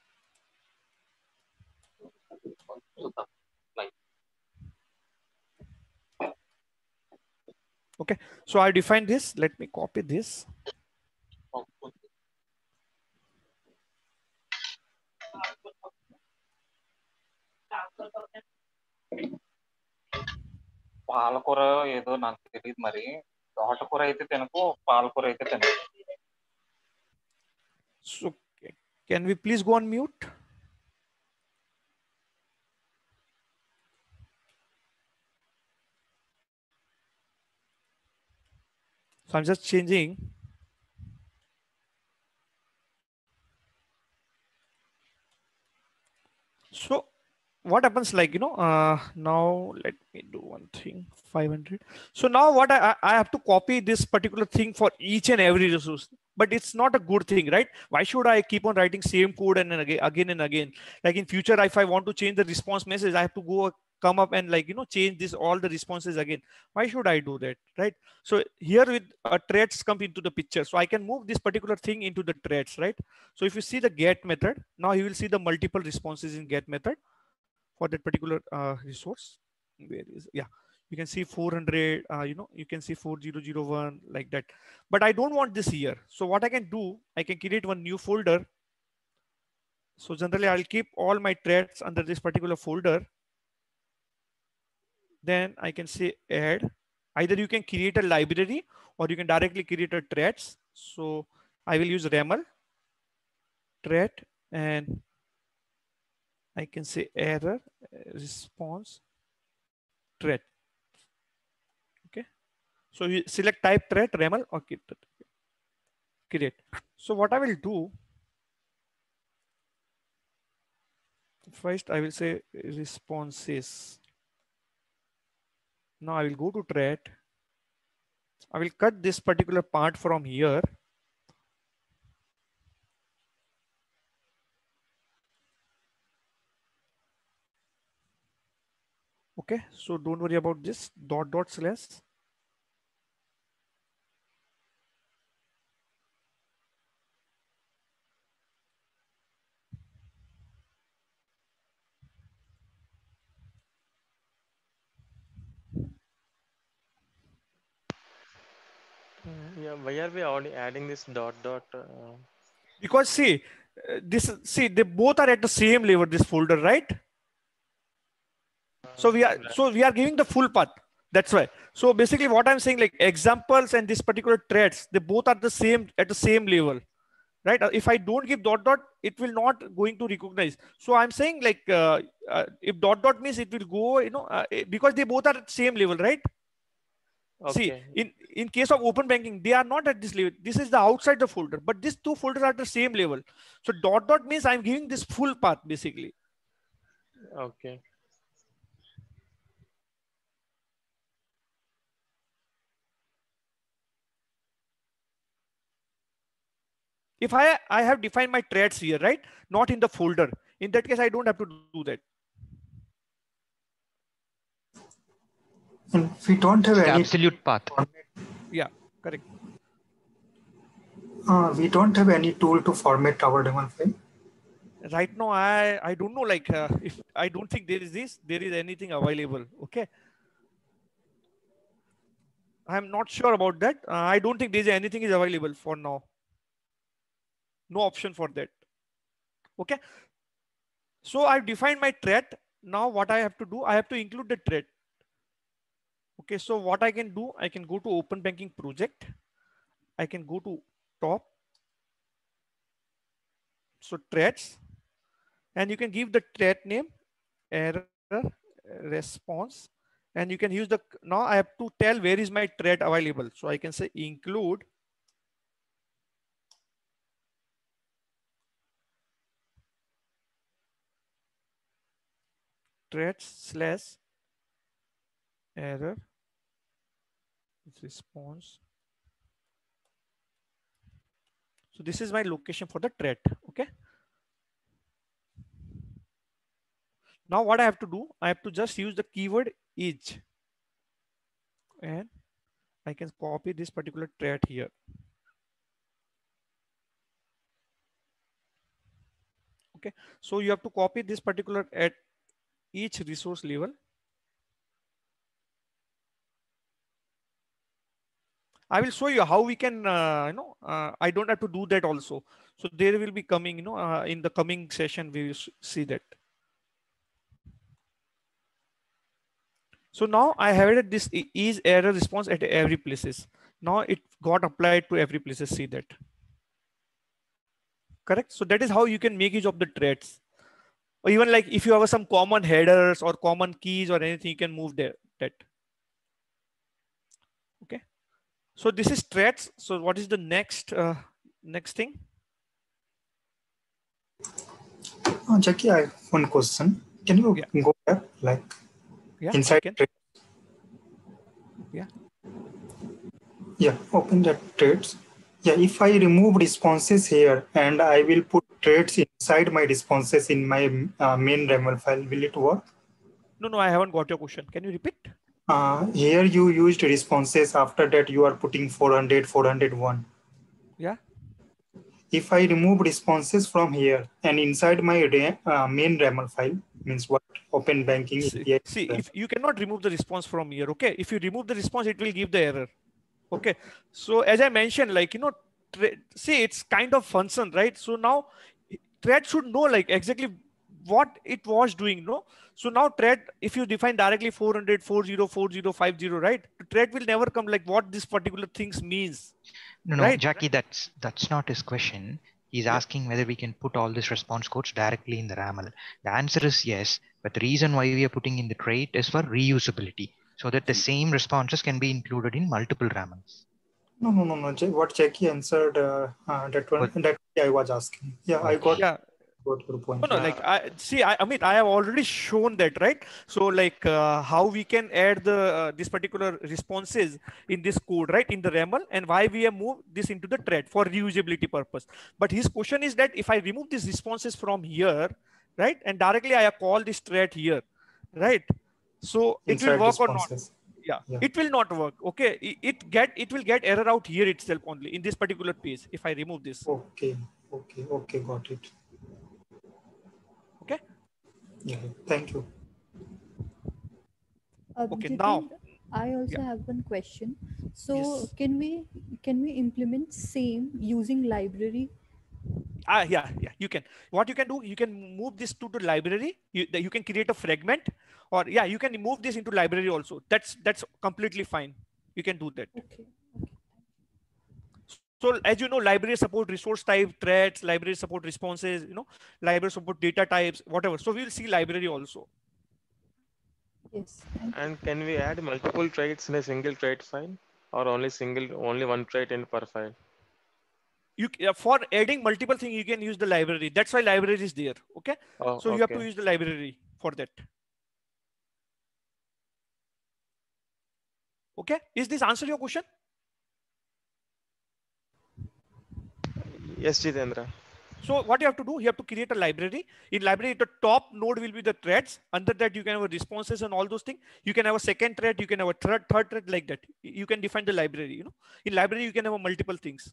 okay. So I defined this. Let me copy this. పాలకూర ఏదో నాకు తెలియదు మరి తోటకూర అయితే తినకు పాలకూర అయితే తినకు. So can we please go on mute? So I'm just changing. So what happens, like, you know, uh, now let me do one thing, five hundred. So now what I, I have to copy this particular thing for each and every resource, but it's not a good thing, right? Why should I keep on writing same code and then again, again and again? Like in future, if I want to change the response message, I have to go come up and like, you know, change this, all the responses again. Why should I do that, right? So here with uh, threads come into the picture. So I can move this particular thing into the threads, right? So if you see the get method, now you will see the multiple responses in get method for that particular uh, resource. Where is, yeah, you can see four hundred, uh, you know, you can see four thousand one like that, but I don't want this here. So what I can do, I can create one new folder. So generally I'll keep all my threads under this particular folder. Then I can say add, either you can create a library or you can directly create a threads. So I will use RAML thread and I can say error response thread. Okay. So you select type thread RAML or create. So what I will do, first I will say responses. Now I will go to thread. I will cut this particular part from here. Okay, so don't worry about this dot dot slash. Yeah, why are we already adding this dot dot? Uh... Because see, uh, this see they both are at the same level. This folder, right? So we are so we are giving the full path. That's why. So basically, what I'm saying, like examples and this particular threads, they both are the same at the same level, right? If I don't give dot dot, it will not going to recognize. So I'm saying like uh, uh, if dot dot means it will go, you know, uh, because they both are at the same level, right? Okay. See, in, in case of open banking, they are not at this level. This is the outside the folder, but these two folders are at the same level. So dot dot means I'm giving this full path basically. Okay. If I, I have defined my threads here, right? Not in the folder. In that case, I don't have to do that. And we don't have any absolute path. Yeah, correct. Uh, we don't have any tool to format our daemon file. Right now, I I don't know. Like, uh, if I don't think there is this, there is anything available. Okay. I'm not sure about that. Uh, I don't think there is anything is available for now. No option for that. Okay. So I've defined my thread. Now what I have to do, I have to include the thread. Okay. So what I can do, I can go to open banking project. I can go to top. So threads, and you can give the thread name error response And you can use the, now I have to tell where is my thread available. So I can say include threads slash error response. So this is my location for the thread. Okay. Now what I have to do, I have to just use the keyword is, and I can copy this particular thread here. Okay. So you have to copy this particular at each resource level. I will show you how we can, uh, you know, uh, I don't have to do that also. So there will be coming, you know, uh, in the coming session, we will see that. So now I have added this is error response at every places. Now it got applied to every places. See that. Correct. So that is how you can make use of the threads. Or even like if you have some common headers or common keys or anything, you can move there. That. Okay. So this is threads. So what is the next uh, next thing? Oh, Jackie, I have one question. Can you yeah. go back, like yeah, inside? Yeah. Yeah. Open the threads. Yeah. If I remove responses here and I will put threads inside my responses in my uh, main YAML file, will it work? No, no, I haven't got your question. Can you repeat? Uh, here you used responses. After that, you are putting four hundred, four hundred one. Yeah. If I remove responses from here and inside my uh, main YAML file, means what? Open banking see, A P I. See, if you cannot remove the response from here, okay? If you remove the response, it will give the error. Okay. So as I mentioned, like, you know, see, it's kind of function, right? So now thread should know like exactly what it was doing, no? So now thread, if you define directly four hundred, forty, forty, fifty, right? Thread will never come like what this particular things means. No, no, right? Jackie, that's that's not his question. He's yeah. asking whether we can put all these response codes directly in the YAML. The answer is yes, but the reason why we are putting in the trait is for reusability, so that the same responses can be included in multiple YAMLs. No, no, no, no. What Jackie answered, uh, uh, that one, but, that I was asking. Yeah, okay. I got. Yeah. Got your point. No, no, like I see, I, Amit, I have already shown that, right? So like uh, how we can add the uh, this particular responses in this code, right, in the YAML, and why we have moved this into the thread for reusability purpose. But his question is that if I remove these responses from here, right, and directly I call this thread here, right? So it Inside will work responses. or not. Yeah, yeah, it will not work. Okay, it, it get it will get error out here itself only in this particular page if I remove this. Okay, okay, okay, got it. Okay. Yeah, thank you. Uh, okay, Jiten, now I also yeah. have one question. So yes. can we can we implement same using library? Ah, yeah, yeah, you can. What you can do, you can move this to the library. You, you can create a fragment, or yeah, you can move this into library also. That's that's completely fine. You can do that. Okay. So as you know, library support resource type, threads, library support responses, you know, library support data types, whatever. So we'll see library also. Yes. And can we add multiple traits in a single trait file, or only single, only one trait in per file? You for adding multiple things, you can use the library. That's why library is there. Okay. Oh, so you okay. have to use the library for that. Okay. Is this answer your question? Yes, Jitendra. So what you have to do, you have to create a library. In library, the top node will be the threads. Under that, you can have responses and all those things. You can have a second thread. You can have a third, third thread like that. You can define the library. You know, in library, you can have multiple things.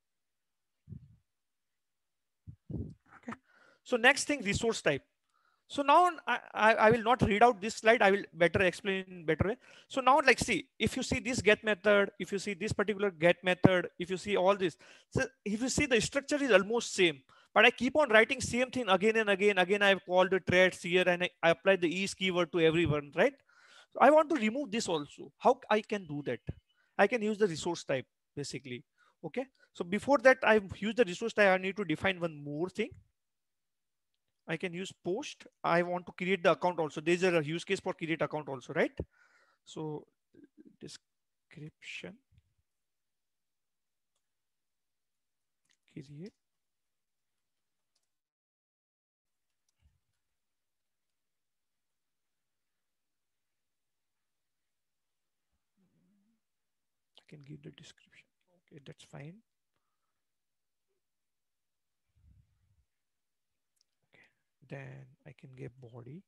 Okay. So next thing, resource type. So now I, I, I will not read out this slide. I will better explain in better way. So now like see, if you see this get method, if you see this particular get method, if you see all this, so if you see the structure is almost same, but I keep on writing same thing again and again. Again, I've called the threads here and I, I apply the is keyword to everyone, right? So I want to remove this also. How I can do that? I can use the resource type basically. Okay. So before that, I've used the resource type. I need to define one more thing. I can use post. I want to create the account also. There's a use case for create account also, right? So description, create. I can give the description. Okay, that's fine. Okay, then I can give body.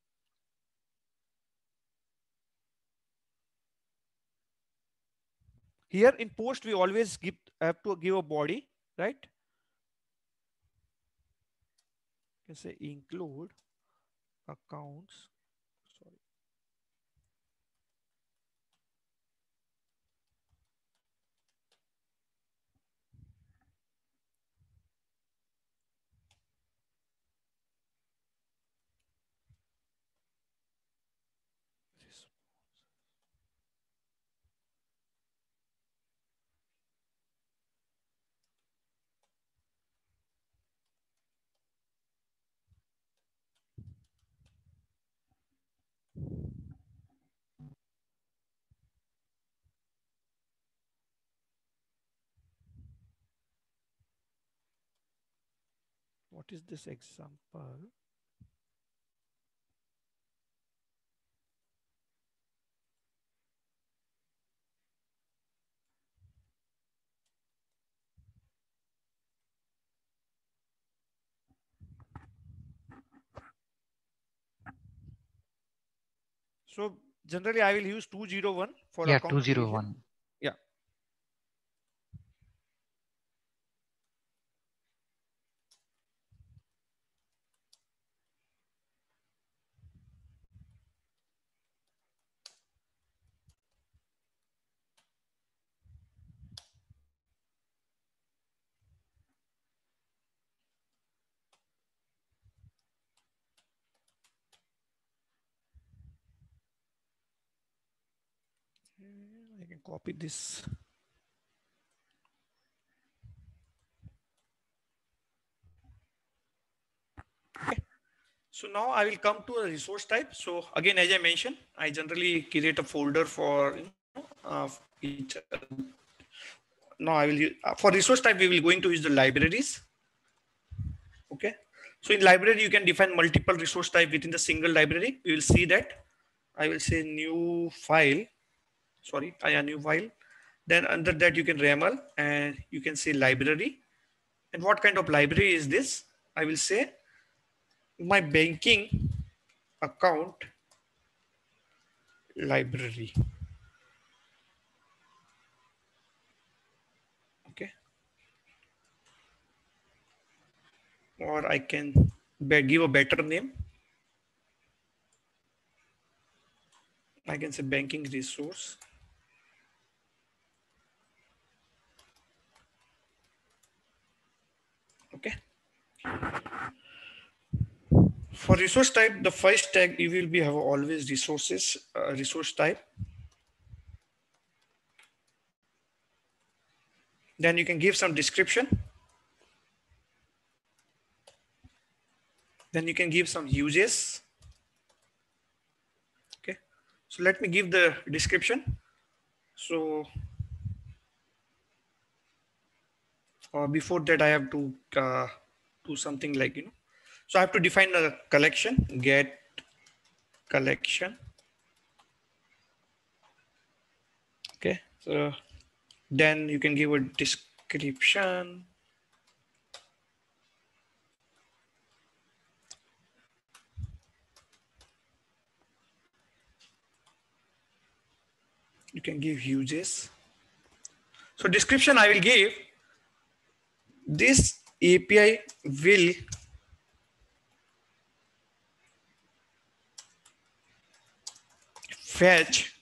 Here in post, we always give have to give a body, right? You can say include accounts. Sorry. What is this example? So generally I will use two zero one for Yeah, account two zero creation. one. Yeah. I can copy this. Okay. So now I will come to a resource type. So again, as I mentioned, I generally create a folder for you know, uh, each. Now I will use, uh, for resource type, we will going to use the libraries. Okay. So in library, you can define multiple resource type within the single library. We will see that. I will say new file. Sorry, I a new file. Then under that you can raml and you can say library. And what kind of library is this? I will say my banking account library. Okay. Or I can give a better name. I can say banking resource. Okay. For resource type, the first tag you will be have always resources, uh, resource type. Then you can give some description. Then you can give some uses. Okay. So let me give the description. So uh, before that, I have to uh, do something like, you know, so I have to define a collection, get collection. Okay. So then you can give a description. You can give uses. So description I will give, this A P I will fetch.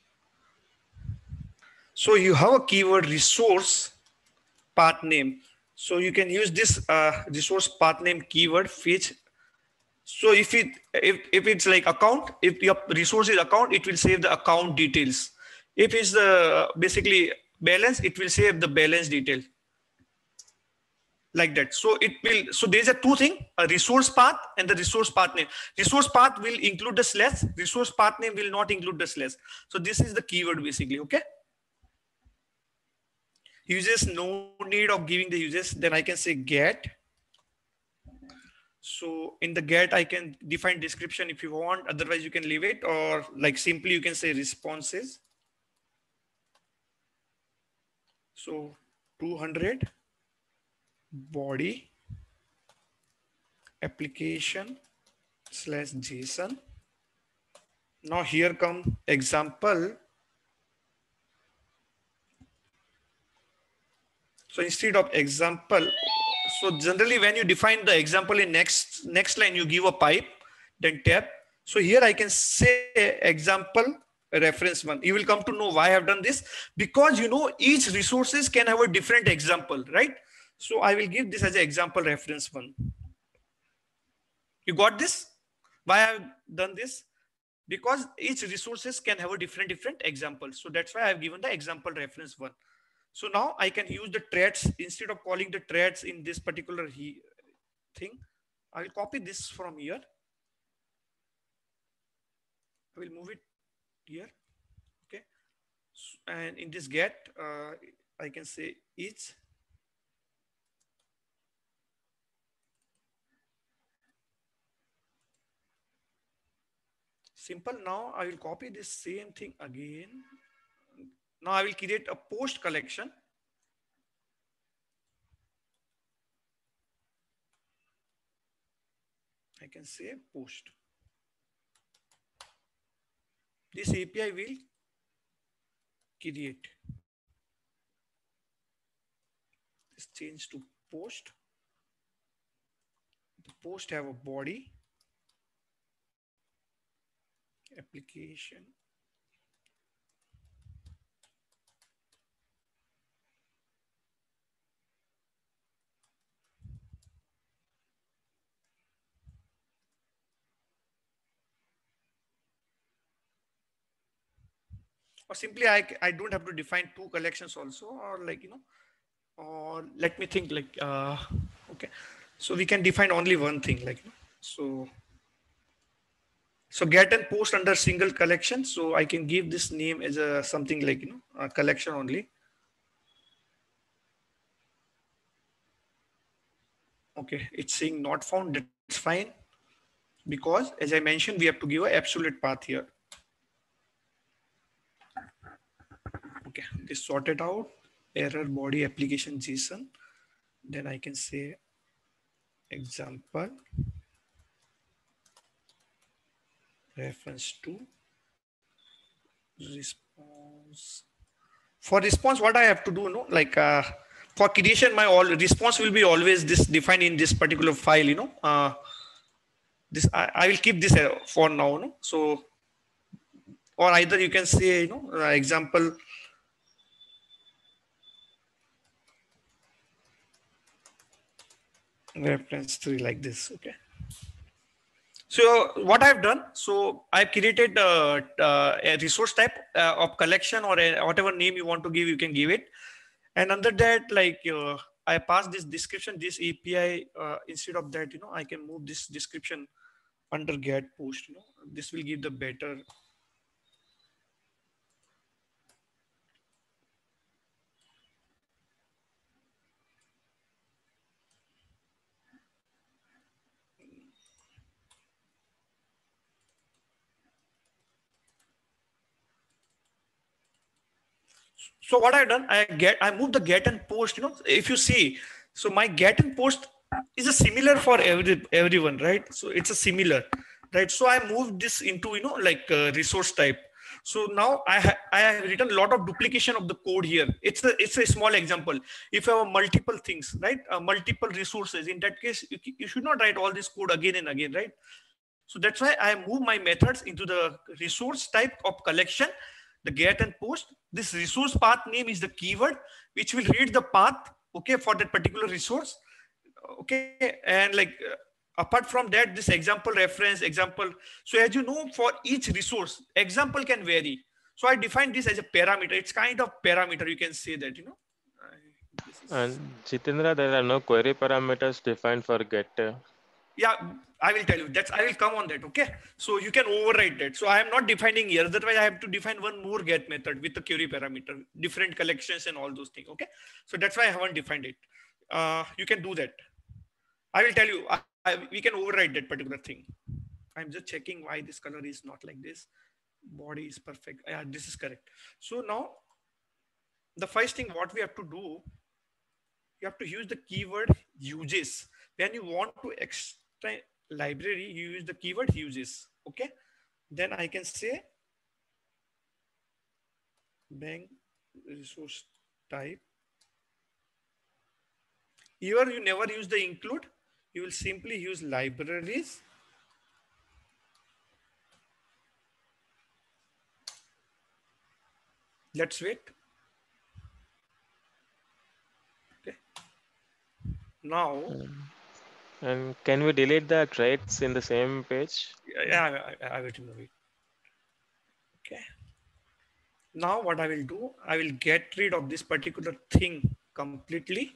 So you have a keyword resource path name. So you can use this uh, resource path name keyword fetch. So if it if, if it's like account, if your resource is account, it will save the account details. If it's the uh, basically balance, it will save the balance detail. like that. So it will, so there's a two thing, a resource path and the resource path name. Resource path will include the slash, resource path name will not include the slash. So this is the keyword basically, okay? Users, no need of giving the users, then I can say get. So in the get, I can define description if you want, otherwise you can leave it, or like simply you can say responses. So two hundred body application slash JSON. Now here come example. So instead of example, so generally when you define the example in next next line, you give a pipe, then tab. So here I can say example reference one. You will come to know why I have done this, because you know each resources can have a different example, right? So I will give this as an example reference one. You got this? Why I have done this? Because each resources can have a different different example. So that's why I have given the example reference one. So now I can use the threads instead of calling the threads in this particular he thing. I will copy this from here. I will move it here. Okay. And in this get, uh, I can say each. Simple. Now I will copy this same thing again. Now I will create a post collection. I can say post. This A P I will create. Let's change to post. The post have a body, application, or simply I, I don't have to define two collections also, or like, you know, or let me think like, uh, okay. So we can define only one thing like, so, so get and post under single collection. So I can give this name as a something like, you know, a collection only. Okay. It's saying not found. That's fine. Because as I mentioned, we have to give an absolute path here. Okay, this sorted out, error body application JSON. Then I can say example reference to response. For response, what I have to do, no, like uh, for creation, my all response will be always this defined in this particular file, you know. Uh, this I, I will keep this for now, no. So, or either you can say, you know, uh, example. Reference three like this. Okay. So what I've done, so I've created a, a resource type uh, of collection, or a, whatever name you want to give, you can give it. And under that, like uh, I pass this description, this A P I, uh, instead of that, you know, I can move this description under get post, you know, this will give the better. So what I've done, I get, I move the get and post, you know, if you see, so my get and post is a similar for every, everyone, right? So it's a similar, right? So I moved this into, you know, like a resource type. So now I, ha I have written a lot of duplication of the code here. It's a, it's a small example. If you have multiple things, right? Uh, multiple resources, in that case, you, you should not write all this code again and again, right? So that's why I move my methods into the resource type of collection, the get and post. This resource path name is the keyword, which will read the path, okay, for that particular resource. Okay. And like, uh, apart from that, this example reference example. So as you know, for each resource, example can vary. So I define this as a parameter. It's kind of parameter. You can say that, you know, uh, this is And Jitendra, there are no query parameters defined for get. Yeah, I will tell you. That's I will come on that. Okay, so you can override that. So I am not defining here. Otherwise, I have to define one more get method with the query parameter, different collections and all those things. Okay, so that's why I haven't defined it. Uh, you can do that. I will tell you. I, I, we can override that particular thing. I'm just checking why this color is not like this. Body is perfect. Yeah, this is correct. So now, the first thing what we have to do, you have to use the keyword uses. When you want to extract library, you use the keyword uses. Okay. Then I can say bank resource type. Here you never use the include. You will simply use libraries. Let's wait. Okay. Now. And can we delete the traits in the same page? Yeah, I, I, I will remove it. Okay. Now what I will do, I will get rid of this particular thing completely.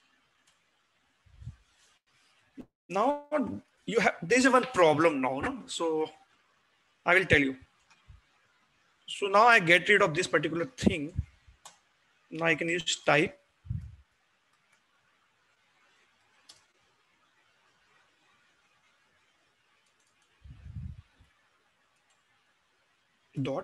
Now you have, there's one problem now. No? So I will tell you. So now I get rid of this particular thing. Now I can use type. Dot.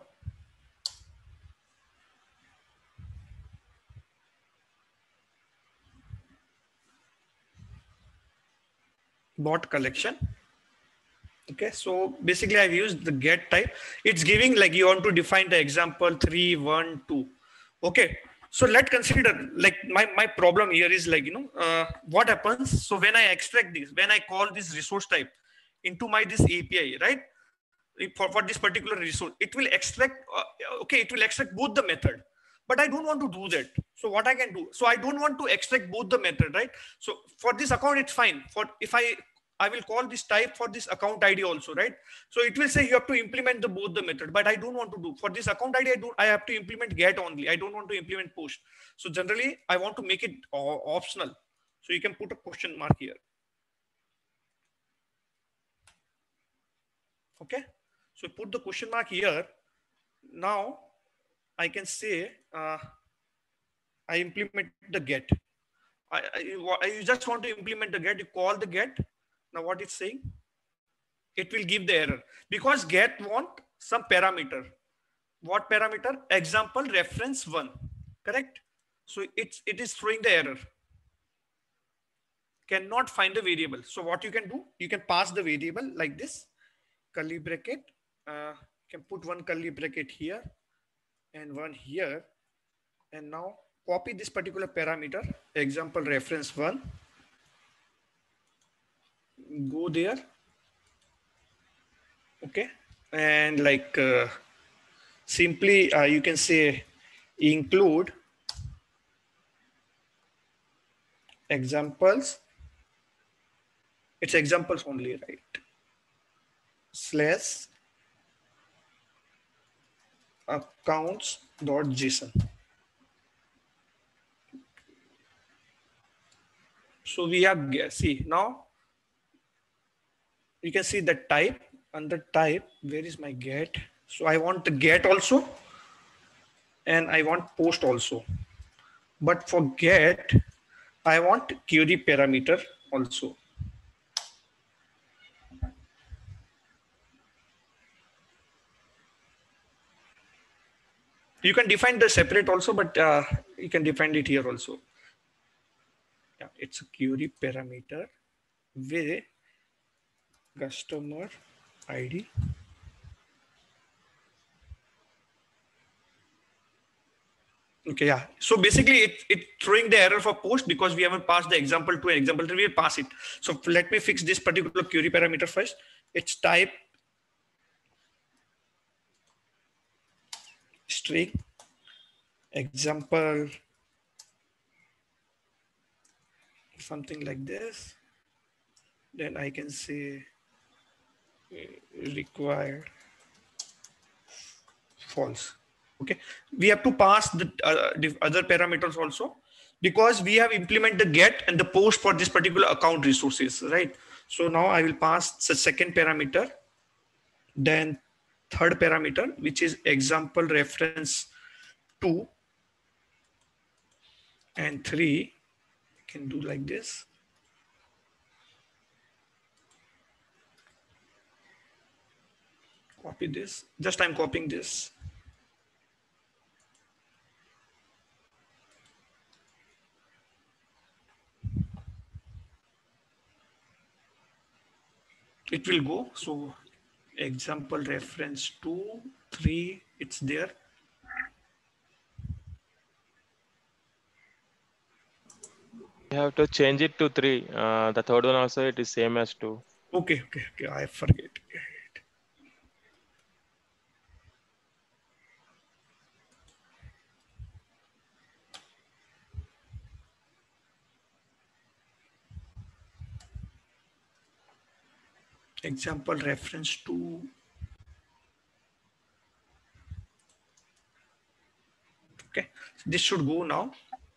Bot collection. Okay, so basically I've used the get type. It's giving like you want to define the example three, one, two. Okay, so let's consider like my, my problem here is like, you know, uh, what happens. So when I extract this, when I call this resource type into my this A P I, right? For, for this particular resource, it will extract, uh, okay, it will extract both the method, but I don't want to do that. So what I can do, so I don't want to extract both the method, right? So for this account, it's fine. For if I, I will call this type for this account I D also, right? So it will say you have to implement the both the method, but I don't want to do for this account I D. I do, I have to implement get only. I don't want to implement post. So generally I want to make it uh, optional. So you can put a question mark here. Okay. So put the question mark here. Now I can say uh, I implement the get. I, I, I just want to implement the get. You call the get. Now what it's saying? It will give the error because get want some parameter. What parameter? Example reference one. Correct. So it's it is throwing the error. Cannot find the variable. So what you can do? You can pass the variable like this. Curly bracket. Uh, can put one curly bracket here and one here, and now copy this particular parameter, example reference one, go there. Okay, and like uh, simply uh, you can say include examples. It's examples only, right? Slash accounts.json. So we have, see now you can see the type. Under type, where is my get? So I want the get also and I want post also, but for get I want query parameter also. You can define the separate also, but uh, you can define it here also. Yeah, it's a query parameter with customer I D. Okay, yeah. So basically it, it throwing the error for post because we haven't passed the example to an example three, we pass it. So let me fix this particular query parameter first. It's type string example something like this. Then I can say required false. Okay, we have to pass the, uh, the other parameters also. because we have implemented the get and the post for this particular account resources, right? So now I will pass the second parameter, then third parameter, which is example reference two and three. I can do like this. Copy this. Just I'm copying this. It will go. So example reference two, three, it's there. You have to change it to three. Uh, the third one also, it is same as two. Okay, okay, okay. I forget. Example reference to okay, this should go now.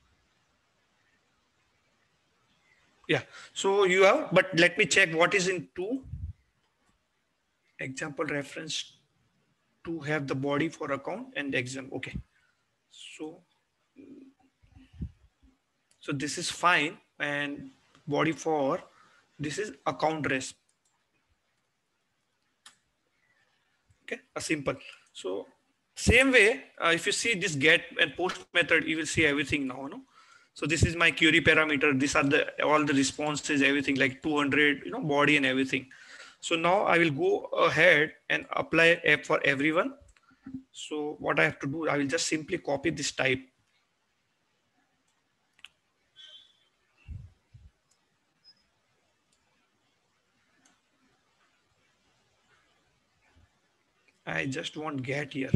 Yeah, so you have, but let me check what is in two. Example reference to have the body for account and exam. Okay, so so this is fine, and body for this is account resp. Okay, a simple. So same way, uh, if you see this get and post method, you will see everything now. No? So this is my query parameter. These are the all the responses, everything like two hundred, you know, body and everything. So now I will go ahead and apply app for everyone. So what I have to do, I will just simply copy this type. I just want get here.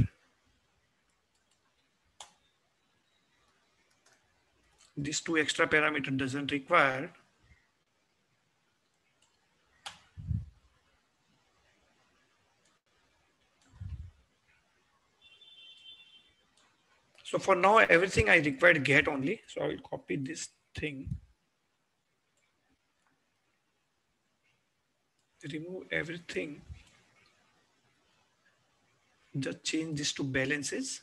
These two extra parameter doesn't require. So for now, everything I required get only. So I will copy this thing. Remove everything. Just change this to balances.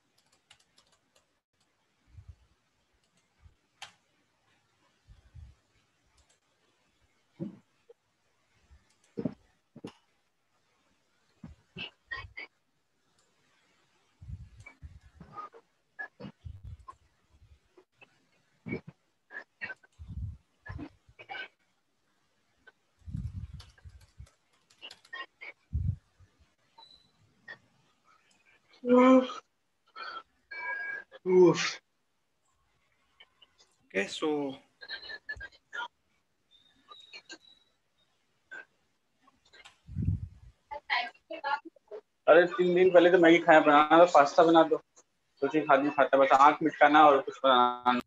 Oof. Oof. Okay, so अरे तीन दिन पहले तो Maggi खाया बनाना तो pasta बना दो तो चीज आदमी खाता बस आंख मिटकाना और कुछ बनाना.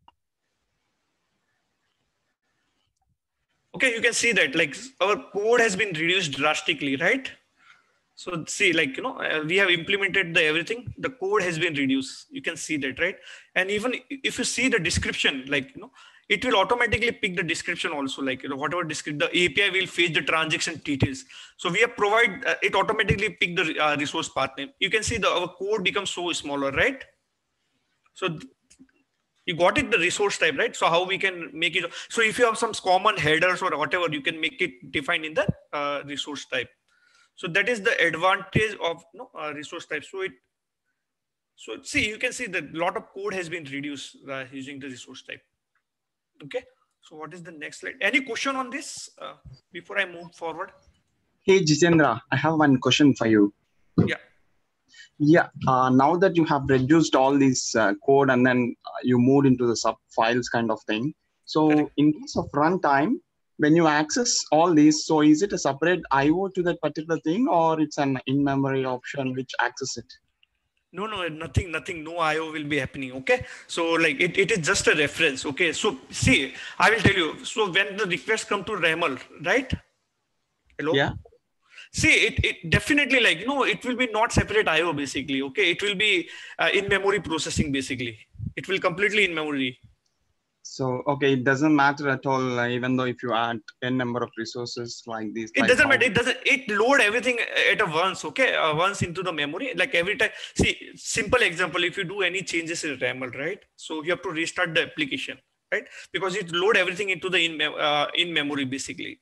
Okay, you can see that like our code has been reduced drastically, right? So see, like, you know, uh, we have implemented the everything, the code has been reduced. You can see that, right? And even if you see the description, like, you know, it will automatically pick the description also, like, you know, whatever description, the A P I will fetch the transaction details. So we have provide, uh, it automatically pick the uh, resource path name. You can see the our code becomes so smaller, right? So you got it, the resource type, right? So how we can make it. So if you have some common headers or whatever, you can make it defined in the uh, resource type. So that is the advantage of, you know, uh, resource type. So it, so see, you can see that a lot of code has been reduced uh, using the resource type. Okay. So what is the next slide? Any question on this uh, before I move forward? Hey, Jitendra, I have one question for you. Yeah. Yeah. Uh, now that you have reduced all this uh, code and then uh, you moved into the sub files kind of thing. So Correct. In case of runtime, when you access all these, so is it a separate I O to that particular thing, or it's an in-memory option which access it? No, no, nothing, nothing, no I O will be happening. Okay. So like it, it is just a reference. Okay. So see, I will tell you. So when the request come to RAML, right? Hello? Yeah. See, it, it definitely, like, you know, it will be not separate I O basically. Okay. It will be uh, in memory processing basically. It will completely in memory. So, okay, it doesn't matter at all, uh, even though if you add n number of resources like this. It like doesn't how... matter. It doesn't, it load everything at a once, okay? Uh, once into the memory, like every time. See, simple example, if you do any changes in RAML, right? So you have to restart the application, right? Because it load everything into the in, uh, in memory, basically.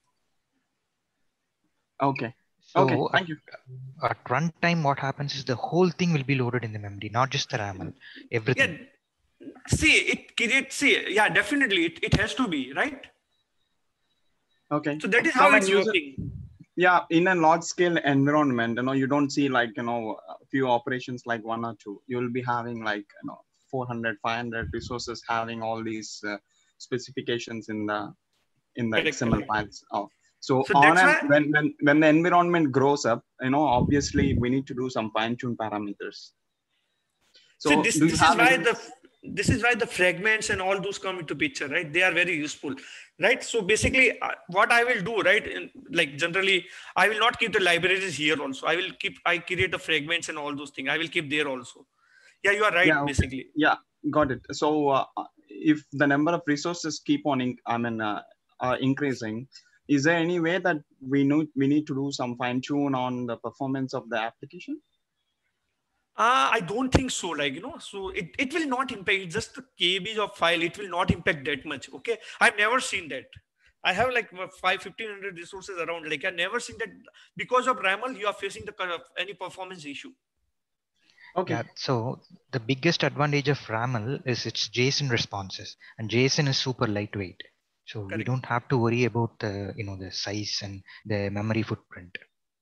Okay. So okay, thank you. At runtime, what happens is the whole thing will be loaded in the memory, not just the RAML, everything. Yeah. See, it creates, see, yeah, definitely, it, it has to be, right? Okay. So that is so how when it's user, working. Yeah, in a large scale environment, you know, you don't see like, you know, a few operations like one or two. You'll be having like, you know, four hundred, five hundred resources having all these uh, specifications in the in the Correct, X M L correct. files. Oh. So, So on that's an, why, when, when, when the environment grows up, you know, obviously we need to do some fine tune parameters. So see, this, do you this have is why any... the this is why the fragments and all those come into picture, right? They are very useful, right? So basically uh, what I will do, right? In, like generally, I will not keep the libraries here also. I will keep, I create the fragments and all those things. I will keep there also. Yeah, you are right, yeah, okay. basically. Yeah, got it. So uh, if the number of resources keep on, in, I mean, uh, uh, increasing, is there any way that we know we need to do some fine tune on the performance of the application? Uh, I don't think so. Like, you know, so it, it will not impact just the K Bs of file. It will not impact that much. Okay. I've never seen that. I have like five, fifteen hundred resources around. Like I've never seen that because of RAML, you are facing the kind of any performance issue. Okay. Yeah, so the biggest advantage of RAML is its JSON responses, and JSON is super lightweight. So Correct. we don't have to worry about the, you know, the size and the memory footprint.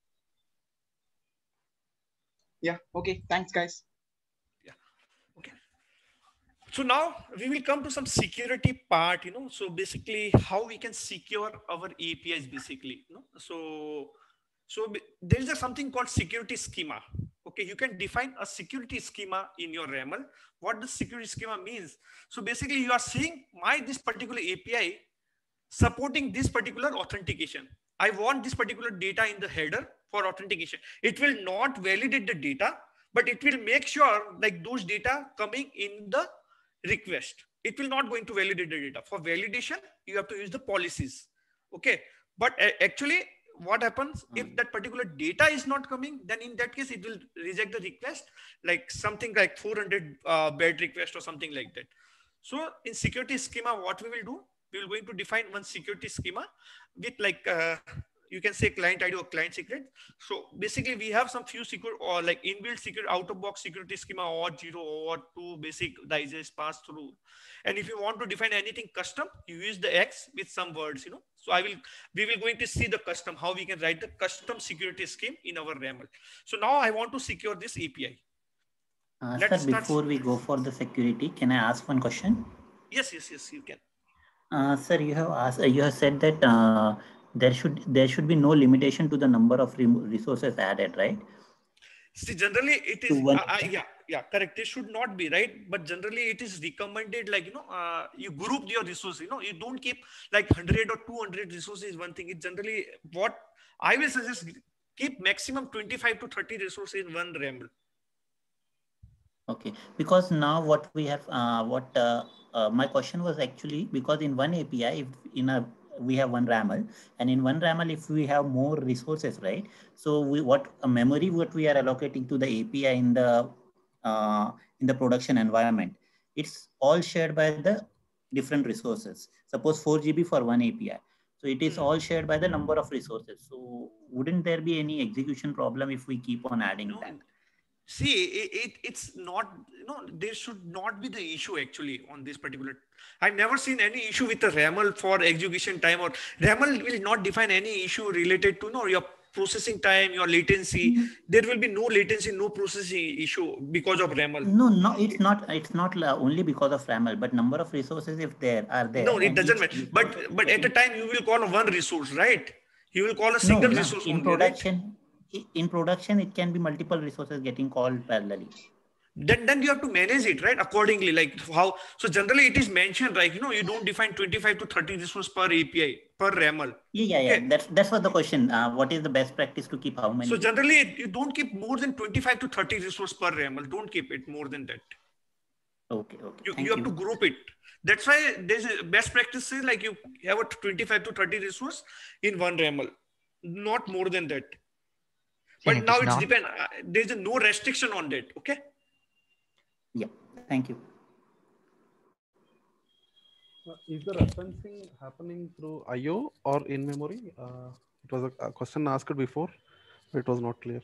Yeah. Okay. Thanks, guys. Yeah. Okay. So now we will come to some security part, you know, so basically how we can secure our A P Is basically, you know, so, so there is a something called security schema. Okay. You can define a security schema in your RAML. What does security schema means? So basically you are saying my, this particular A P I supporting this particular authentication. I want this particular data in the header for authentication. It will not validate the data, but it will make sure like those data coming in the request. It will not going to validate the data. For validation, you have to use the policies. Okay. But actually what happens if that particular data is not coming, then in that case, it will reject the request, like something like four hundred uh, bad request or something like that. So in security schema, what we will do, we will going to define one security schema with like, uh, you can say client I D or client secret. So basically we have some few secure or like inbuilt secret out of box security schema or zero or two basic digest pass through. And if you want to define anything custom, you use the X with some words, you know. So I will, we will going to see the custom, how we can write the custom security scheme in our RAML. So now I want to secure this A P I. Uh, Let's sir, before we go for the security, can I ask one question? Yes, yes, yes, you can. Uh, sir, you have asked, uh, you have said that uh, there should there should be no limitation to the number of resources added, right? See, generally it is, uh, uh, yeah, yeah, correct. It should not be, right? But generally it is recommended, like, you know, uh, you group your resources, you know, you don't keep like one hundred or two hundred resources, one thing. It generally, what I will suggest, keep maximum twenty-five to thirty resources in one RAML. Okay, because now what we have, uh, what uh, uh, my question was actually, because in one A P I, if in a we have one RAML, and in one RAML, if we have more resources, right? So we what a memory what we are allocating to the A P I in the uh, in the production environment, it's all shared by the different resources. Suppose four G B for one A P I, so it is all shared by the number of resources. So wouldn't there be any execution problem if we keep on adding No. that? See, it, it, it's not, you know, there should not be the issue actually on this particular. I've never seen any issue with the RAML for execution time, or RAML will not define any issue related to, you know, your processing time, your latency. Mm-hmm. There will be no latency, no processing issue because of RAML. No, no, it's not. It's not only because of RAML, but number of resources if there are there. No, it doesn't matter. But but at a time you will call one resource, right? You will call a single no, no. resource in only, production. Right? In production, it can be multiple resources getting called parallelly. Then, then you have to manage it, right? Accordingly, like how, so generally it is mentioned, like, you know, you don't define twenty-five to thirty resources per A P I, per RAML. Yeah, yeah, okay. yeah. That's, that's what the question. Uh, what is the best practice to keep how many? So generally you don't keep more than twenty-five to thirty resources per RAML. Don't keep it more than that. Okay, okay. You, Thank you have you. to group it. That's why there's a best practice is like you have a twenty-five to thirty resource in one RAML, not more than that. But it now is it's not. depend. uh, There's a no restriction on that. Okay. Yeah. Thank you. Uh, is the referencing happening through I O or in memory? Uh, it was a, a question asked before, but it was not clear.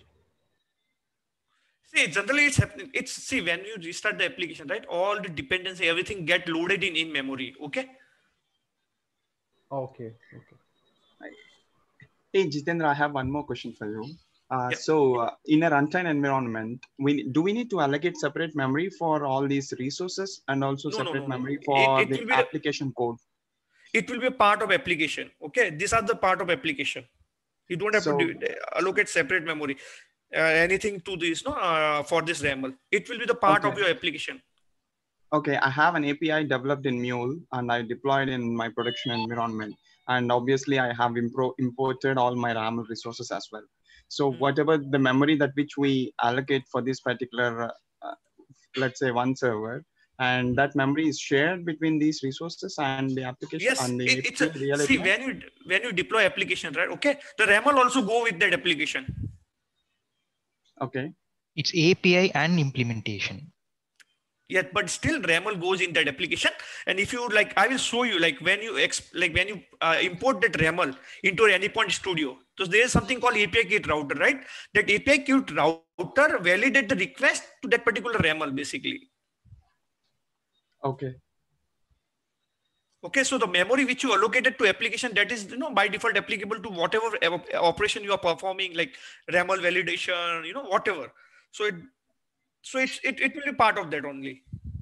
See, generally it's happening. It's see when you restart the application, right? All the dependency, everything get loaded in in memory. Okay. Okay. Okay. Hey, Jitendra, I have one more question for you. Uh, Yeah. so uh, in a runtime environment, we do we need to allocate separate memory for all these resources and also No, no, separate no, no. memory It, for it the will be application code? it will be a part of application. Okay. These are the part of application. You don't have So, to do, allocate separate memory, uh, anything to this, no, uh, for this RAML. It will be the part okay. of your application. Okay, I have an A P I developed in Mule and I deployed in my production environment. And obviously I have impro imported all my RAML resources as well. So Hmm. whatever the memory that which we allocate for this particular, uh, let's say one server, and that memory is shared between these resources and the application Yes, and the it, it's a, real see A P I? when you when you deploy application, right? Okay, the RAML also go with that application. Okay. It's A P I and implementation. Yeah, but still RAML goes in that application. And if you like, I will show you like when you exp like when you uh, import that RAML into Anypoint Studio. So there is something called A P I Kit router, right? That A P I Kit router validate the request to that particular RAML basically. Okay. Okay, so the memory which you allocated to application, that is, you know, by default applicable to whatever operation you are performing, like RAML validation, you know, whatever. So it, so it's it, it will be part of that only.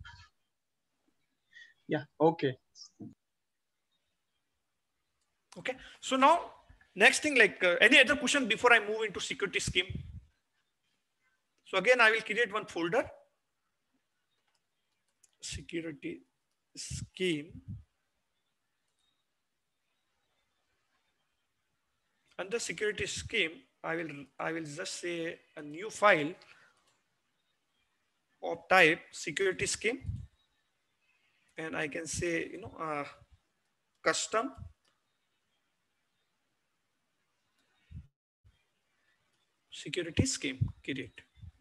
Yeah. Okay. Okay. So now next thing, like uh, any other question before I move into security scheme? So again, I will create one folder, security scheme. Under security scheme, I will I will just say a new file of type security scheme, and I can say, you know, uh, custom security scheme create.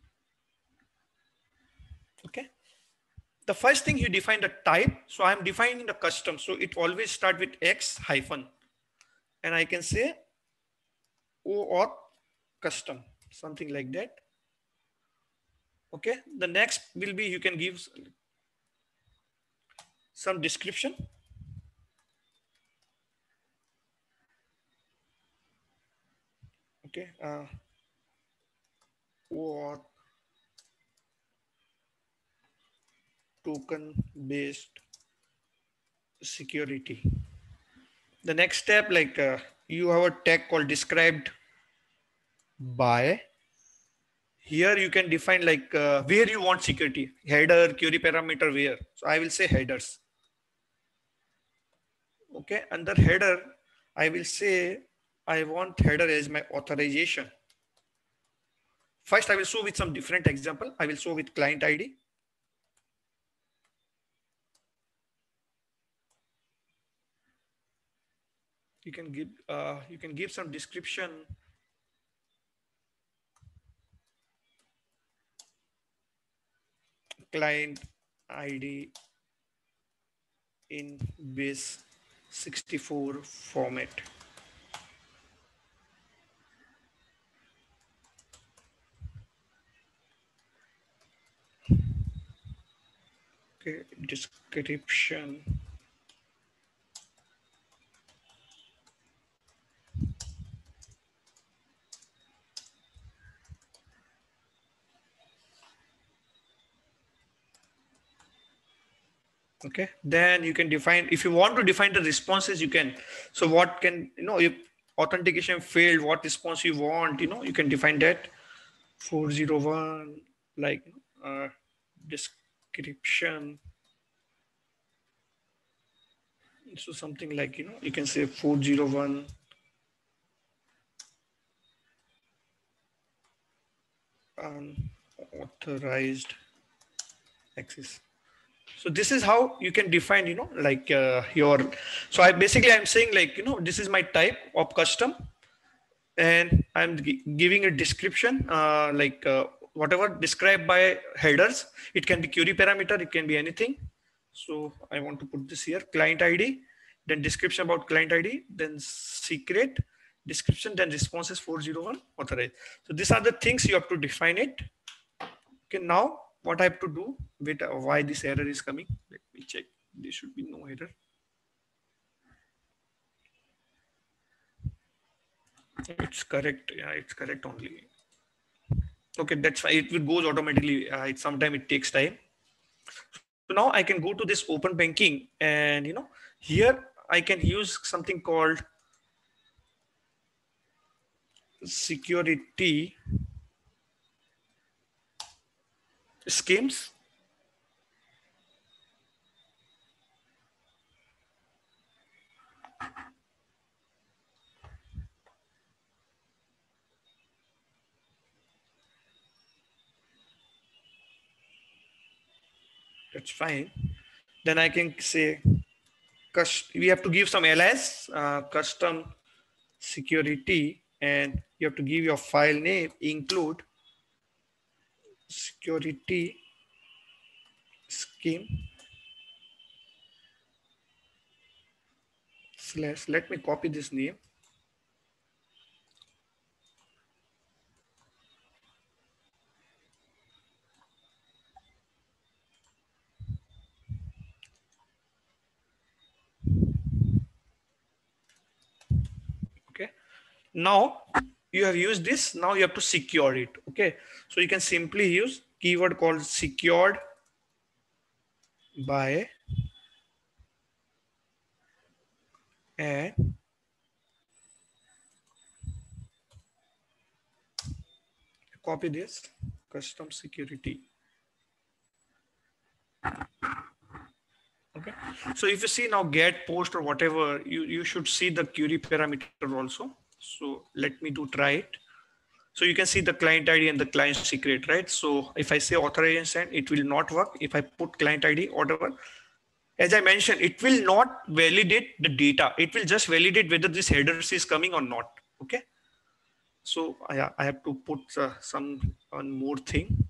Okay. The first thing you define the type. So I'm defining the custom. So it always start with X hyphen, and I can say O or custom, something like that. Okay. The next will be, you can give some description. Okay. Uh, or token based security. The next step, like uh, you have a tag called described by. Here you can define like uh, where you want security, header, query parameter, where. So I will say headers. Okay, under header, I will say I want header as my authorization. First, I will show with some different example. I will show with client I D. You can give uh, you can give some description. Client I D in base sixty-four format. Okay, description. Okay, then you can define, if you want to define the responses, you can. So what can, you know, if authentication failed, what response you want, you know, you can define that. four oh one, like uh, description. So something like, you know, you can say four oh one unauthorized access. So this is how you can define, you know, like uh, your, so I basically I'm saying like, you know, this is my type of custom, and I'm gi- giving a description uh, like uh, whatever described by headers. It can be query parameter, it can be anything. So I want to put this here, client I D, then description about client I D, then secret description, then responses four oh one authorized. So these are the things you have to define it. Okay, now what I have to do with uh, why this error is coming. Let me check. There should be no error. It's correct. Yeah, it's correct only. Okay, that's fine. It will goes automatically. Uh, it sometimes it takes time. So now I can go to this open banking, and you know, here I can use something called security schemes. That's fine. Then I can say, we have to give some alias, uh, custom security, and you have to give your file name, include security scheme slash, let me copy this name. Okay, now you have used this, now you have to secure it. Okay, so you can simply use keyword called secured by and copy this custom security. Okay, so if you see now get post or whatever, you you should see the query parameter also. So let me do try it. So you can see the client I D and the client secret, right? So if I say authorization, it will not work. If I put client I D, whatever, as I mentioned, it will not validate the data. It will just validate whether this headers is coming or not. Okay. So I, I have to put uh, some one more thing.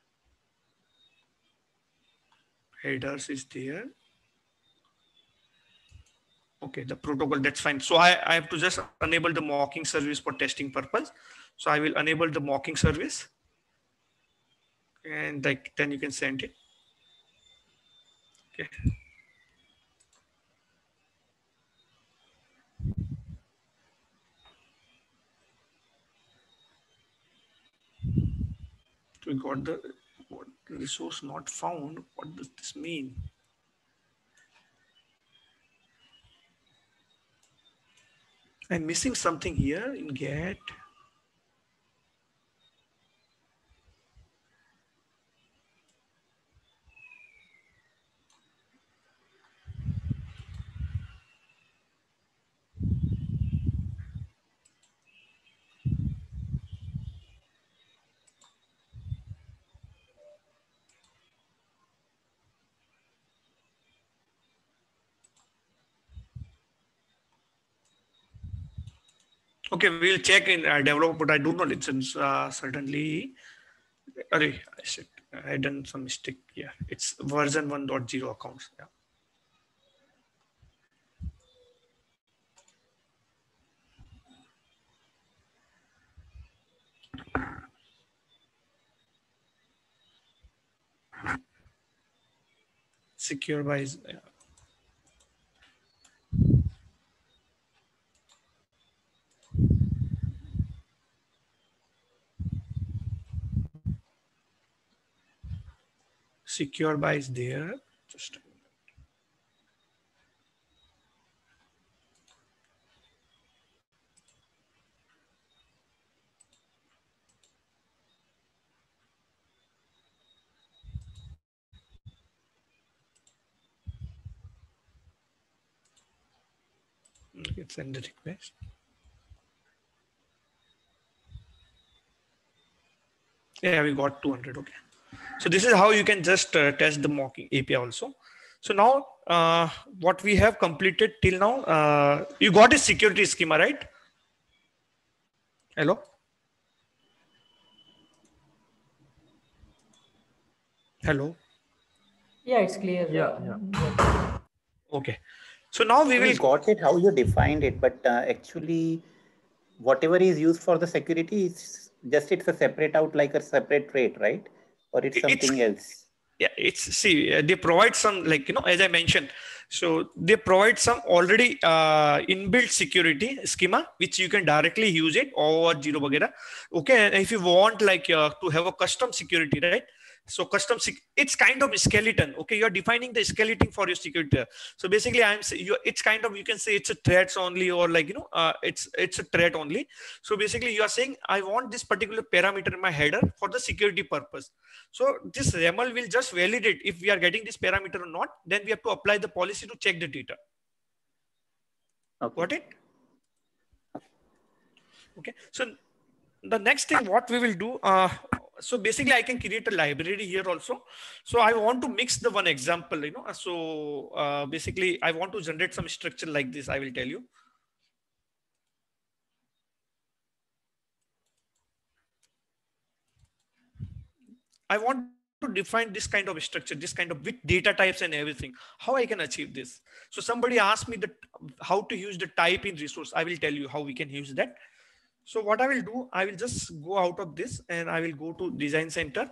Headers is there. Okay, the protocol, that's fine. So I, I have to just enable the mocking service for testing purpose. So I will enable the mocking service. And like, then you can send it. Okay. So we got the what, resource not found. What does this mean? I'm missing something here in get. Okay, we'll check in uh, develop, but I do not. It's uh, certainly. Sorry, I said I had done some mistake. Yeah, it's version one point zero accounts. Yeah. Secure by. Yeah. Secure by is there. Just a minute. Let's send the request. Yeah, we got two hundred. Okay. So this is how you can just uh, test the mocking A P I also. So now uh, what we have completed till now, uh, you got a security schema, right? Hello? Hello? Yeah, it's clear. Yeah, uh, yeah. Okay. So now we We will got it how you defined it, but uh, actually whatever is used for the security is just it's a separate out like a separate trait, right? Or it's It's something else. yeah, it's see uh, they provide some, like, you know, as I mentioned, so they provide some already uh, inbuilt security schema which you can directly use it or zero bagera. Okay, and if you want like uh, to have a custom security, right? So custom sec- it's kind of skeleton. Okay, you're defining the skeleton for your security. So basically I'm say- you it's kind of, you can say it's a threats only, or like, you know, uh, it's it's a threat only. So basically you are saying I want this particular parameter in my header for the security purpose. So this YAML will just validate if we are getting this parameter or not. Then we have to apply the policy to check the data. Okay. Got it? Okay. So the next thing what we will do, uh, so basically I can create a library here also. So I want to mix the one example, you know. So uh, basically I want to generate some structure like this. I will tell you. I want to define this kind of structure, this kind of with data types and everything. How I can achieve this? So somebody asked me that how to use the type in resource. I will tell you how we can use that. So what I will do, I will just go out of this and I will go to Design Center.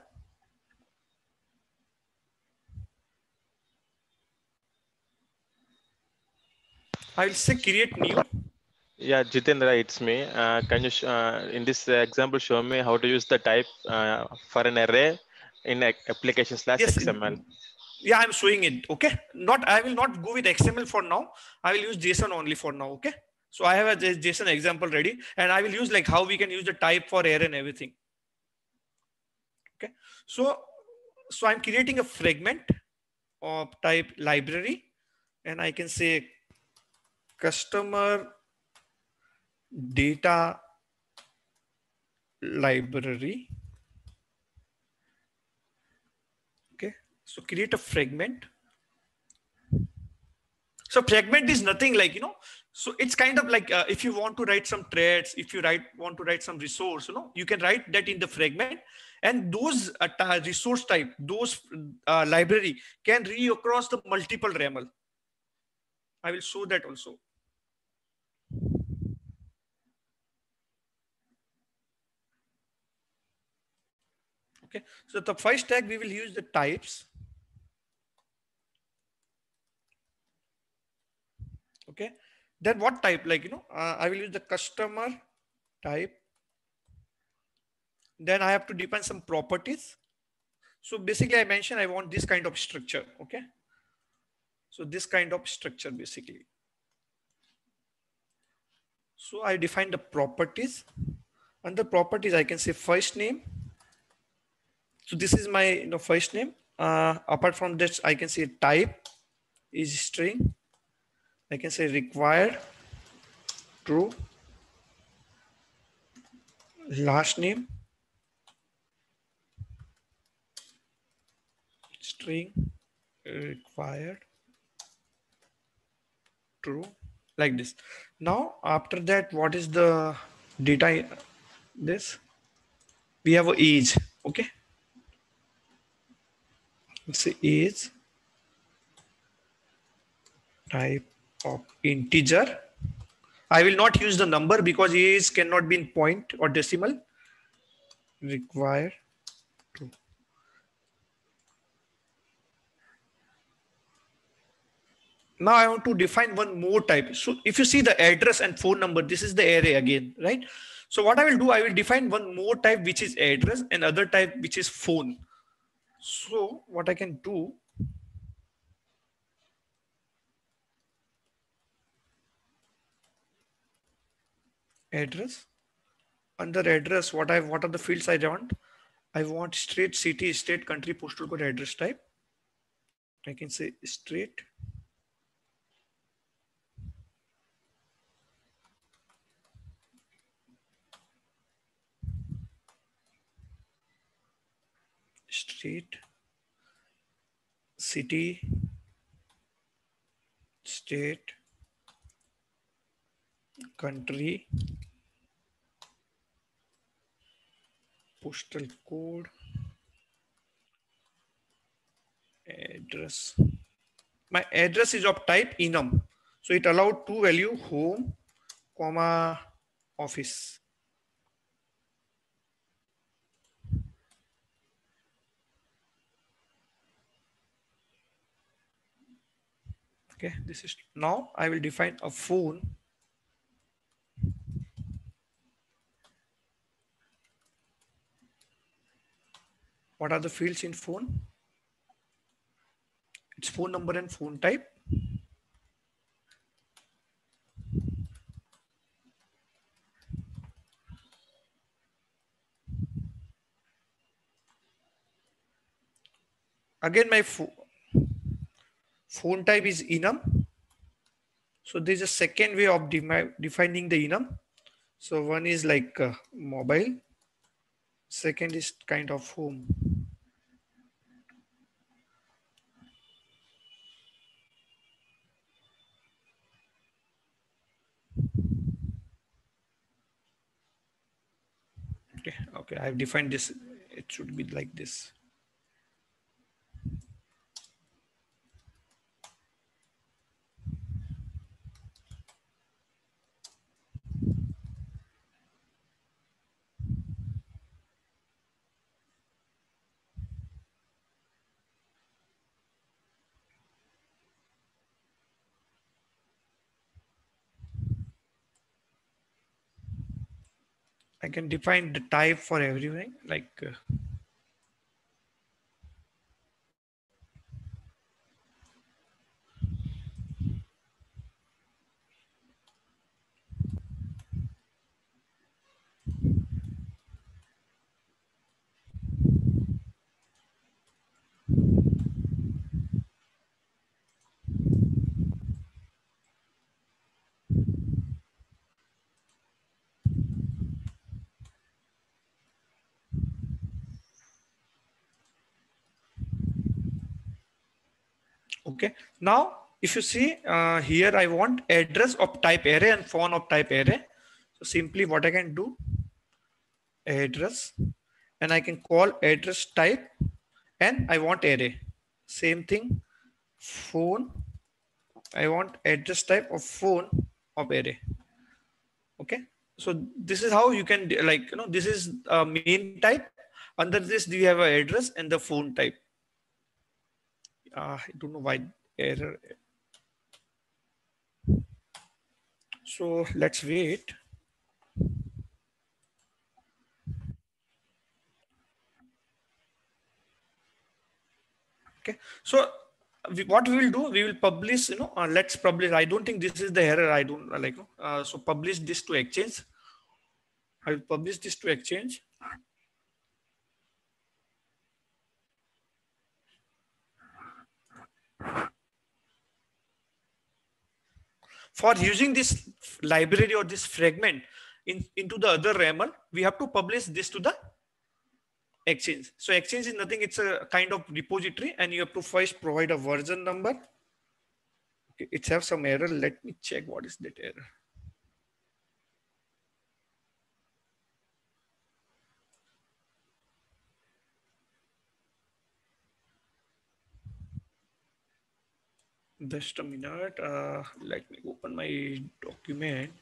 I will say create new. Yeah, Jitendra, it's me. Uh, can you, sh- uh, in this example, show me how to use the type uh, for an array in a- application slash Yes. X M L? Yeah, I'm showing it. Okay. Not, I will not go with X M L for now. I will use JSON only for now. Okay. So I have a JSON example ready, and I will use like how we can use the type for array and everything. Okay. So, so I'm creating a fragment of type library, and I can say customer data library. Okay. So create a fragment. So fragment is nothing like, you know, so it's kind of like uh, if you want to write some threads, if you write want to write some resource, you know, you can write that in the fragment, and those uh, resource type, those uh, library can read across the multiple RAML. I will show that also. Okay, so the first tag we will use the types. Okay, then what type, like, you know, uh, I will use the customer type. Then I have to define some properties. So basically I mentioned I want this kind of structure. Okay, so this kind of structure basically. So I define the properties. Under properties I can say first name. So this is my, you know, first name. Uh, apart from this I can say type is string. I can say required true. Last name string required true, like this. Now after that, what is the data? This we have a age. Okay, let's say age type of integer. I will not use the number because age cannot be in point or decimal. Required true. Now I want to define one more type. So if you see the address and phone number, this is the array again, right? So what I will do, I will define one more type, which is address, and other type, which is phone. So what I can do, address, under address, what I what are the fields I want? I want state, city, state, country, postal code, address type. I can say state. state, city, state, country, postal code, address. My address is of type enum. So it allowed two value home, comma, office. Okay, this is now I will define a phone. What are the fields in phone? It's phone number and phone type. Again, my phone. Phone type is enum. So there's a second way of defining the enum. So one is like uh, mobile. Second is kind of home. Okay, okay, I've defined this. It should be like this. I can define the type for everything, like uh, okay. Now, if you see uh, here, I want address of type array and phone of type array. So simply what I can do, address, and I can call address type, and I want array. Same thing, phone. I want address type of phone of array. Okay. So this is how you can, like, you know, this is a main type. Under this, do you have an address and the phone type? Uh, I don't know why error. So let's wait. Okay. So we, what we will do, we will publish, you know, uh, let's publish. I don't think this is the error. I don't like, uh, so publish this to Exchange. I will publish this to Exchange. For using this library or this fragment in, into the other RAML, we have to publish this to the Exchange. So Exchange is nothing, it's a kind of repository, and you have to first provide a version number. Okay, it has some error. Let me check what is that error. Just a minute. Uh, let me open my document.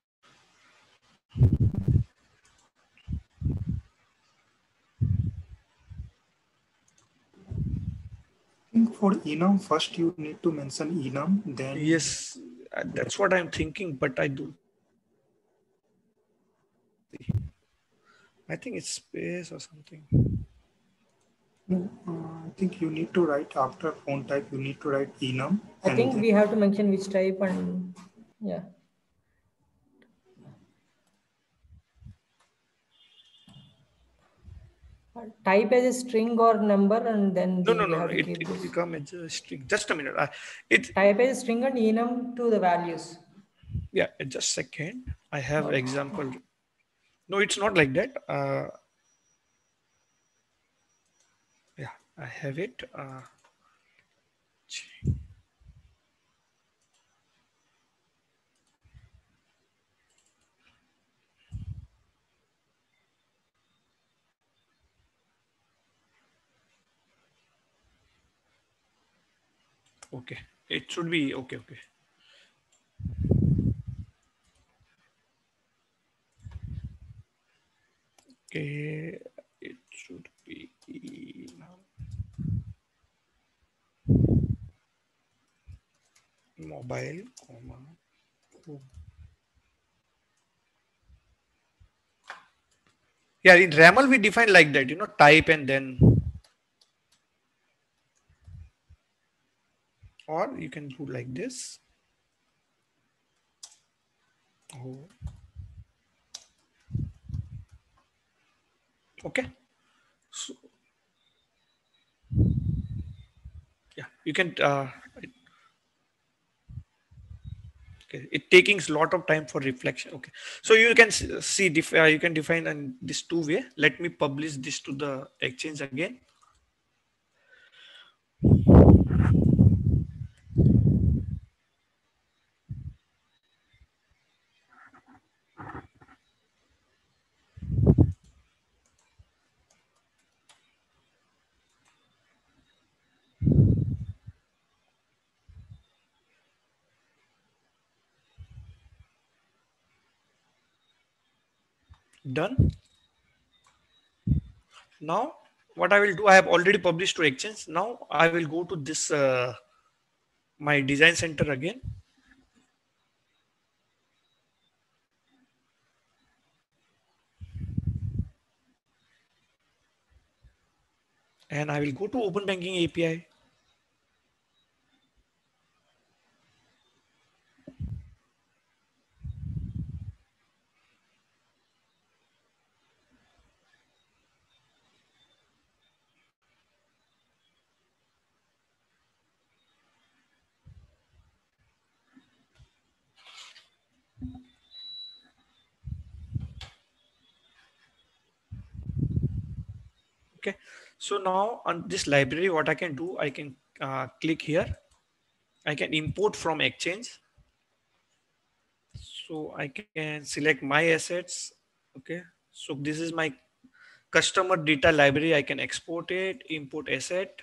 For enum, first you need to mention enum, then yes, that's what I'm thinking, but I do. I think it's space or something. No, uh, I think you need to write after phone type. You need to write enum. I think we have to mention which type and yeah. Type as a string or number, and then no, no, no, no. It, it become as a string. Just a minute. Uh, it type as a string and enum to the values. Yeah, just a second. I have oh. example. No, it's not like that. Uh, yeah, I have it. Uh, okay, it should be okay. Okay. Okay, it should be mobile, comma. Oh. Yeah, in RAML we define like that, you know, type and then, or you can do like this. Oh. Okay. So, yeah, you can. Uh, okay, it taking a lot of time for reflection. Okay, so you can see def uh, you can define in this two way. Let me publish this to the exchange again. Done. Now what I will do, I have already published to exchange. Now I will go to this uh, my design center again. And I will go to Open Banking A P I. Okay, so now on this library, what I can do, I can uh, click here. I can import from Exchange. So I can select my assets. Okay, so this is my customer data library. I can export it, import asset.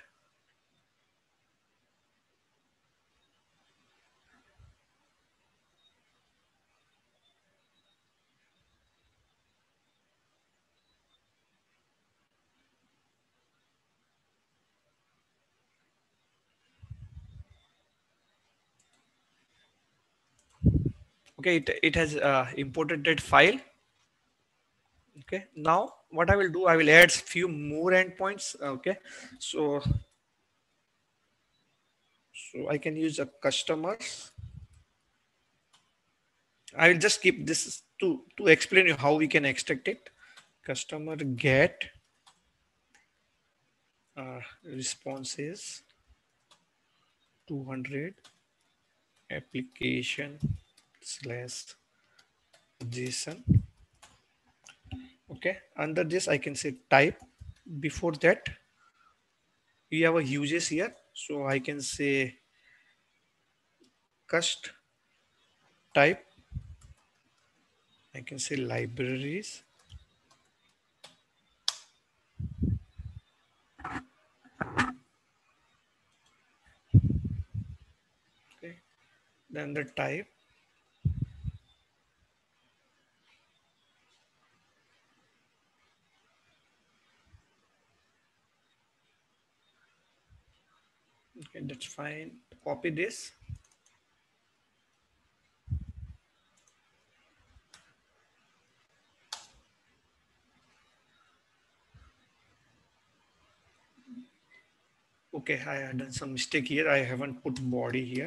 Okay, it, it has uh, imported that file. Okay, now what I will do, I will add few more endpoints. Okay, so so I can use a customers. I will just keep this to to explain you how we can extract it. Customer get uh, responses two hundred application slash JSON. Okay, under this I can say type. Before that we have a uses here, so I can say cust type. I can say libraries. Okay, then the type. Okay, that's fine. Copy this. Okay, I have done some mistake here. I haven't put body here.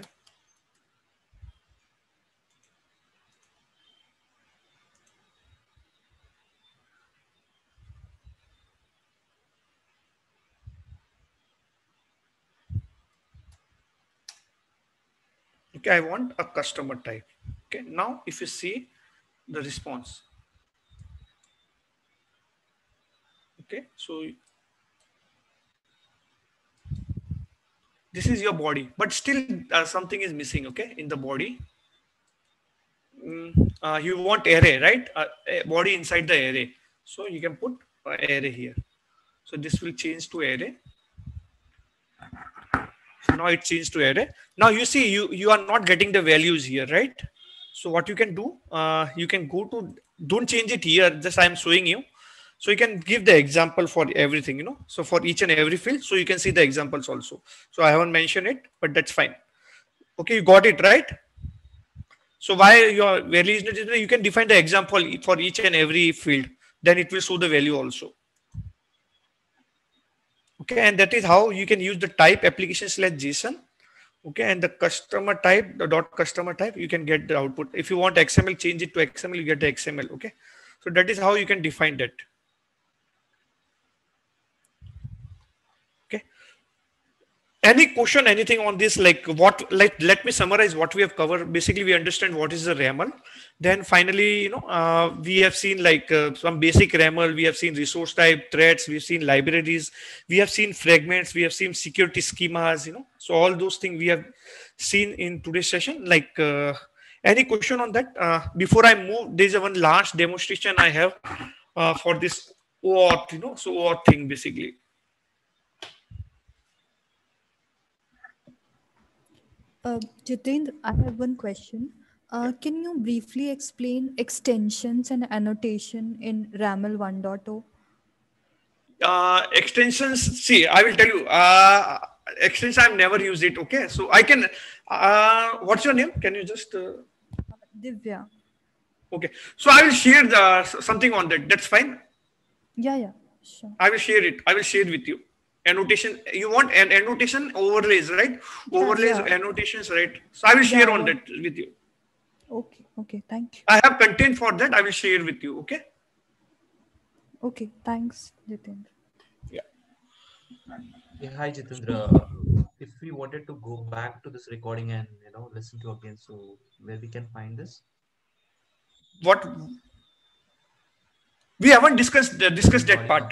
Okay, I want a customer type. Okay, now if you see the response. Okay, so This is your body, but still uh, something is missing. Okay, in the body, mm, uh, you want array, right? Uh, a body inside the array, so you can put uh, array here. So this will change to array. So now it changed to array. Now you see you you are not getting the values here, right? So what you can do, uh, you can go to, don't change it here. Just I am showing you. So you can give the example for everything, you know. So for each and every field, so you can see the examples also. So I haven't mentioned it, but that's fine. Okay, you got it, right? So why your value is not, you can define the example for each and every field. Then it will show the value also. Okay, and that is how you can use the type application slash JSON. Okay, and the customer type, the dot customer type, you can get the output. If you want X M L, change it to X M L, you get the X M L. Okay, so that is how you can define that. Any question, anything on this? Like what? Like let me summarize what we have covered. Basically, we understand what is the RAML. Then finally, you know, uh, we have seen like uh, some basic RAML. We have seen resource type, threads. We've seen libraries. We have seen fragments. We have seen security schemas. You know, so all those things we have seen in today's session. Like uh, any question on that? Uh, before I move, there's a one last demonstration I have uh, for this OAuth. You know, so OAuth thing basically. Uh, Jitendra, I have one question. Uh, can you briefly explain extensions and annotation in RAML one point oh? Uh, extensions, see, I will tell you, uh, extensions, I've never used it. Okay, so I can, uh, what's your name? Can you just? Uh... Divya. Okay, so I will share the, something on that. That's fine. Yeah, yeah, sure. I will share it. I will share it with you. Annotation, you want an annotation overlays, right? Yeah, overlays, yeah. annotations, right? So I will share Yeah, on yeah. that with you. Okay, okay, thank you. I have content for that. I will share with you. Okay. Okay, thanks, Jitendra. Yeah. Yeah, hi Jitendra. If we wanted to go back to this recording and you know listen to again, so where we can find this? What? We haven't discussed uh, discussed that part.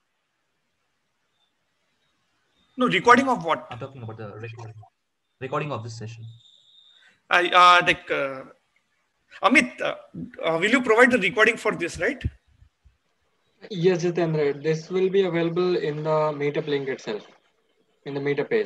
No, recording of what? I'm talking about the recording, recording of this session. I uh, like uh, Amit, uh, uh, will you provide the recording for this, right? Yes, Jitendra. This will be available in the meetup link itself, in the meetup page.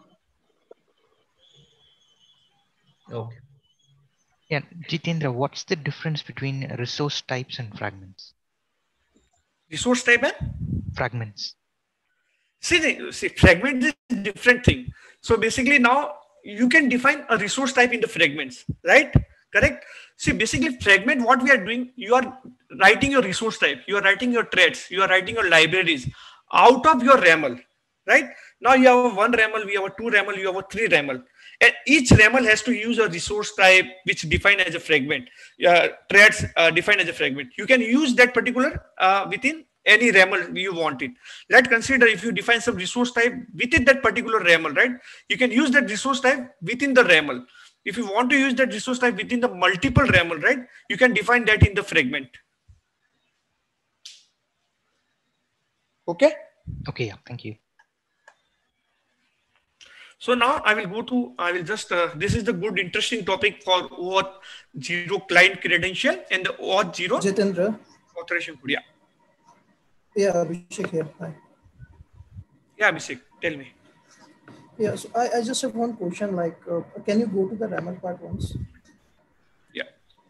Okay. Yeah, Jitendra, what's the difference between resource types and fragments? Resource type and fragments. See, see, fragment is a different thing. So basically now you can define a resource type in the fragments, right? Correct. See, basically fragment, what we are doing, you are writing your resource type, you are writing your threads, you are writing your libraries out of your RAML, right? Now you have one RAML, we have a two RAML, you have a three RAML. And each RAML has to use a resource type which defined as a fragment. Uh, threads uh, defined as a fragment. You can use that particular uh, within any RAML you want it. Let's consider if you define some resource type within that particular RAML, right? You can use that resource type within the RAML. If you want to use that resource type within the multiple RAML, right? You can define that in the fragment. Okay? Okay, yeah, thank you. So now I will go to, I will just, uh, this is the good interesting topic for OAuth zero client credential and the OAuth zero Jitendra. authorization code. Yeah. Yeah, Abhishek here. Hi. Yeah, Abhishek, tell me. Yeah, so I, I just have one question. Like, uh, can you go to the RAML part once? Yeah.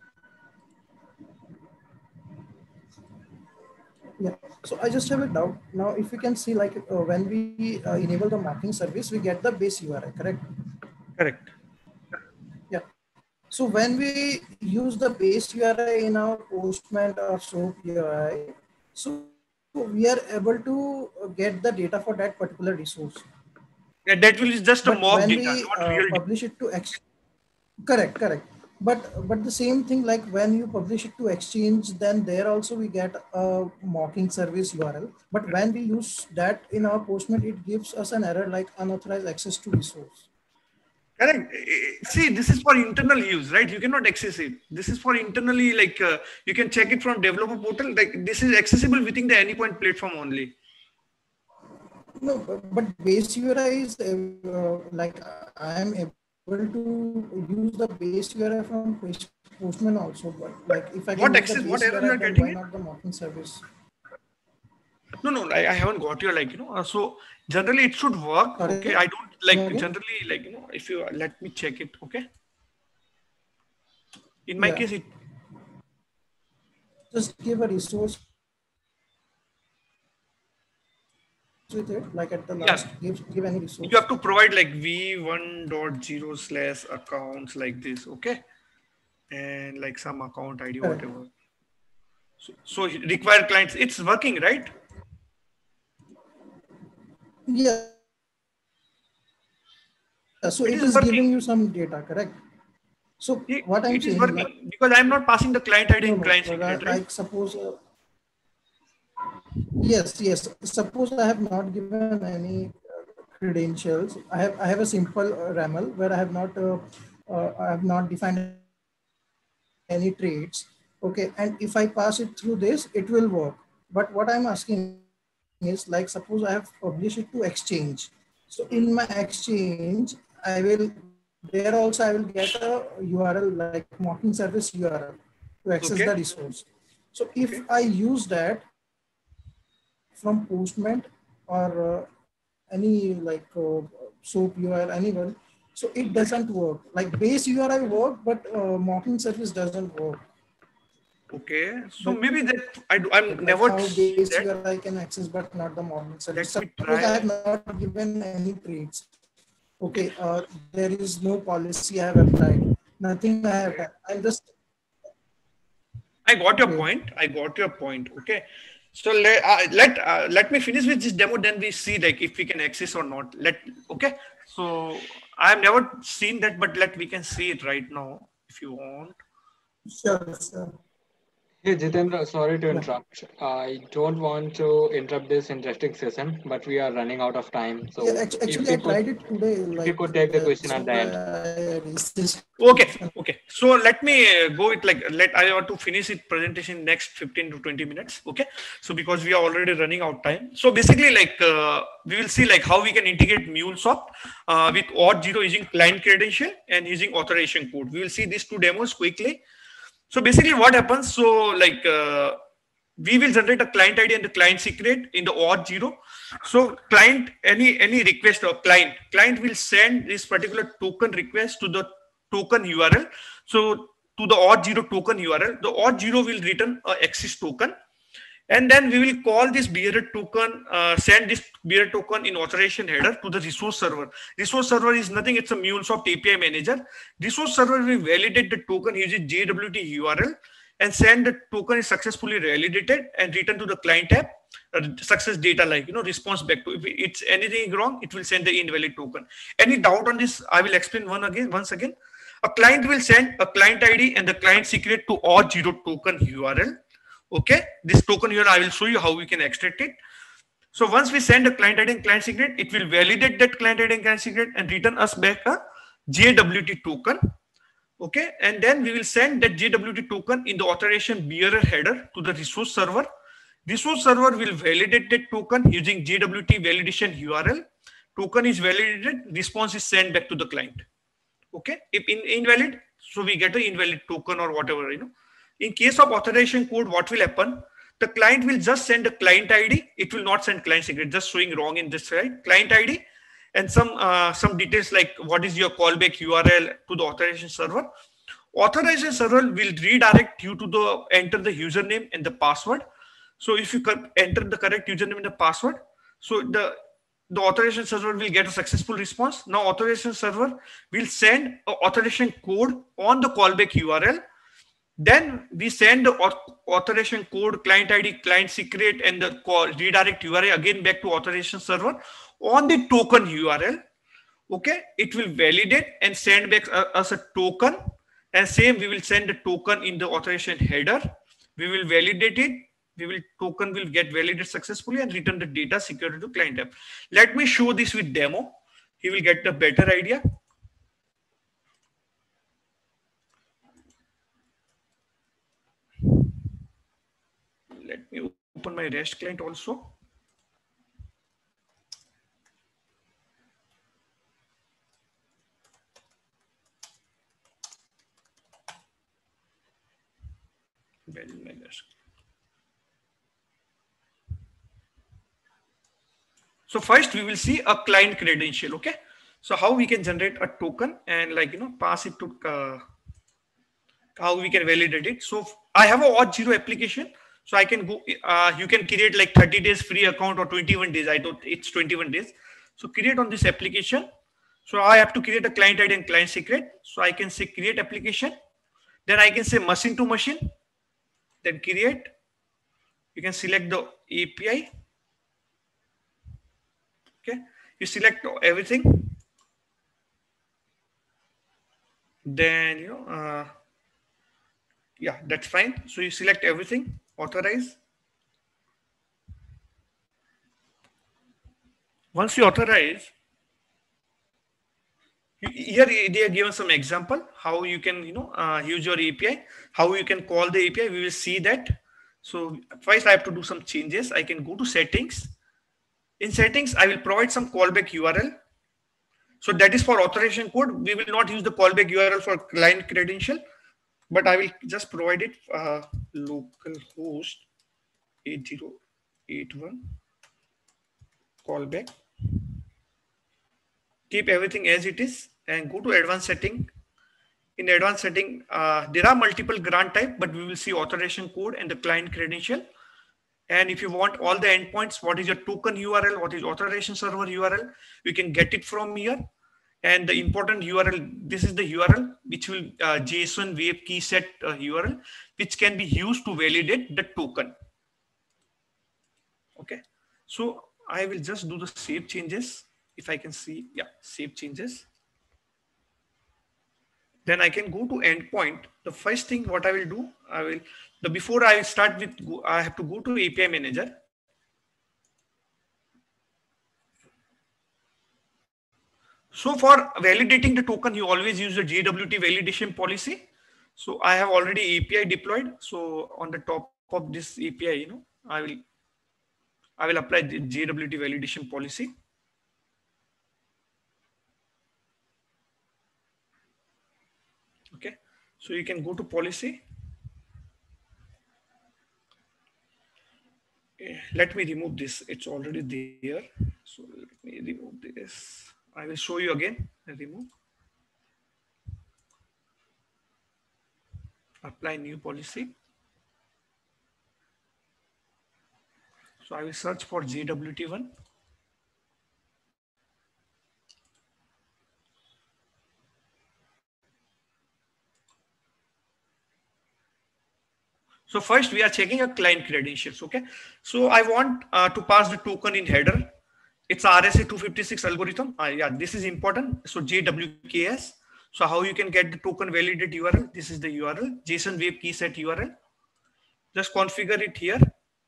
Yeah. So I just have a doubt. Now, if you can see, like, uh, when we uh, enable the mocking service, we get the base U R I, correct? Correct. Yeah. So when we use the base U R I in our Postman or SOAP U R I, so we are able to get the data for that particular resource. Yeah, that will is just a But mock when data, we not uh, real data. publish it to X, correct, correct. But but the same thing, like when you publish it to Exchange, then there also we get a mocking service U R L. But when we use that in our Postman, it gives us an error like unauthorized access to resource. Correct. See, this is for internal use, right? You cannot access it. This is for internally, like uh, you can check it from developer portal. Like this is accessible within the Anypoint platform only. No, but, but base U R I is uh, like I am able to use the base U R I from Postman also. But like if I can What use the access, what base error U R I, you are then getting why it? not the mocking service? No, no, I, I haven't got your like, you know, uh, so generally it should work. Sorry? Okay. I don't like Okay. generally like, you know, if you let me check it. Okay. In my Yeah. case, it Just give a resource with it, like at the last, yeah, give give any resource. you have to provide like v one dot zero slash accounts like this. Okay. And like some account I D, Correct. whatever. So, so require clients, it's working, right? Yeah. So It it is is working. giving you some data, correct? So It, what I'm it is saying, working like, because I'm not passing the client I D no, and no, client but, uh, secret, right? like suppose, uh, yes, yes. Suppose I have not given any uh, credentials. I have I have a simple uh, RAML where I have not uh, uh, I have not defined any traits. Okay, and if I pass it through this, it will work. But what I'm asking is, like, suppose I have published it to Exchange. So in my Exchange, I will there also I will get a U R L like mocking service U R L to access Okay. the resource. So if Okay. I use that from Postman or uh, any like uh, SOAP U R L, anyone, so it doesn't work. Like base U R I work, but uh, mocking service doesn't work. Okay. So But maybe that I do, I'm like never how seen base that. U R I can access, but not the mocking service. Let me Suppose I try. have not given any traits. Okay, uh, there is no policy I have applied. Nothing I have done. I'm just I got your okay. point. I got your point. Okay. So let uh, let uh, let me finish with this demo. Then we see like if we can access or not. Let okay. So I have never seen that, but let we can see it right now if you want. Sure, sure. Hey Jitendra, sorry to Yeah. interrupt. I don't want to interrupt this interesting session, but we are running out of time. So Yeah, act- if actually, I you could, tried it today. if you Like could take the question that's at the why end. I reached this. Okay, okay. So let me uh, go with like let I want to finish it presentation next fifteen to twenty minutes. Okay. So because we are already running out time. So basically, like uh, we will see like how we can integrate MuleSoft uh, with auth zero using client credential and using authorization code. We will see these two demos quickly. So basically, what happens? So like uh, we will generate a client I D and the client secret in the auth zero. So client any any request or client client will send this particular token request to the token U R L. So to the auth zero token U R L, the auth zero will return a access token, and then we will call this bearer token, uh, send this bearer token in authorization header to the resource server. Resource server is nothing, it's a MuleSoft A P I manager. Resource server will validate the token using J W T U R L and send the token is successfully validated and return to the client app uh, success data, like you know response back to if it's anything wrong, it will send the invalid token. Any doubt on this? I will explain one again once again. A client will send a client I D and the client secret to auth zero token U R L. Okay, this token here I will show you how we can extract it. So once we send a client I D and client secret, it will validate that client I D and client secret and return us back a J W T token. Okay, and then we will send that J W T token in the authorization bearer header to the resource server. Resource server will validate that token using J W T validation U R L. Token is validated, response is sent back to the client. Okay, if in, invalid, so we get an invalid token or whatever, you know. In case of authorization code, what will happen? The client will just send a client I D. It will not send client secret, just showing wrong in this slide. Client I D and some uh, some details like what is your callback U R L to the authorization server. Authorization server will redirect you to the enter the username and the password. So if you enter the correct username and the password, so the the authorization server will get a successful response. Now authorization server will send an authorization code on the callback U R L. Then we send the authorization code, client I D, client secret, and the call, redirect U R L again back to authorization server on the token U R L. Okay, it will validate and send back us a token, and same we will send the token in the authorization header. We will validate it. We will token will get validated successfully and return the data security to client app. Let me show this with demo. He will get a better idea. Let me open my REST client also. So first we will see a client credential. Okay. So how we can generate a token and like, you know, pass it to, uh, how we can validate it. So I have a Auth0 application. So I can go, uh, you can create like thirty days free account or twenty-one days. I don't, it's twenty-one days. So create on this application. So I have to create a client I D and client secret. So I can say create application. Then I can say machine to machine. Then create. You can select the A P I. Okay. You select everything. Then, you know, uh, yeah, that's fine. So you select everything, authorize. Once you authorize, here they are given some example how you can, you know, uh, use your A P I, how you can call the A P I. We will see that. So first I have to do some changes. I can go to settings. In settings, I will provide some callback U R L. So that is for authorization code. We will not use the callback U R L for client credential, but I will just provide it uh, localhost eight zero eight one callback. Keep everything as it is and go to advanced setting. In advanced setting, uh, there are multiple grant type, but we will see authorization code and the client credential. And if you want all the endpoints, what is your token U R L, what is authorization server U R L, we can get it from here. And the important U R L, this is the U R L, which will uh, JSON web key set uh, U R L, which can be used to validate the token. Okay. So I will just do the save changes. If I can see, yeah, save changes. Then I can go to endpoint. The first thing what I will do, I will, the before I start with, I have to go to A P I manager. So for validating the token, you always use the J W T validation policy. So I have already A P I deployed. So on the top of this A P I, you know, I will, I will apply the J W T validation policy. Okay, so you can go to policy. Let me remove this. It's already there. So let me remove this. I will show you again. Remove. Apply new policy. So I will search for J W T one. So first we are checking a client credentials. Okay. So I want uh, to pass the token in header. It's R S A two fifty-six algorithm. Uh, yeah, this is important. So J W K S. So how you can get the token validate U R L? This is the U R L, JSON web key set U R L. Just configure it here.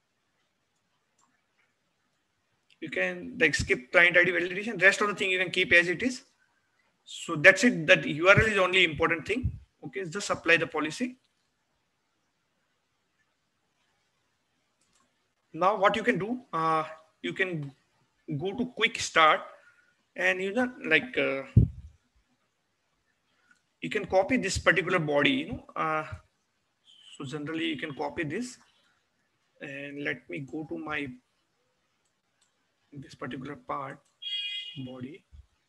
You can like skip client I D validation. Rest of the thing you can keep as it is. So that's it. That U R L is only important thing. Okay, just apply the policy. Now what you can do, uh, you can go to quick start and you know like uh, you can copy this particular body, you know. Uh, so generally you can copy this and let me go to my this particular part body.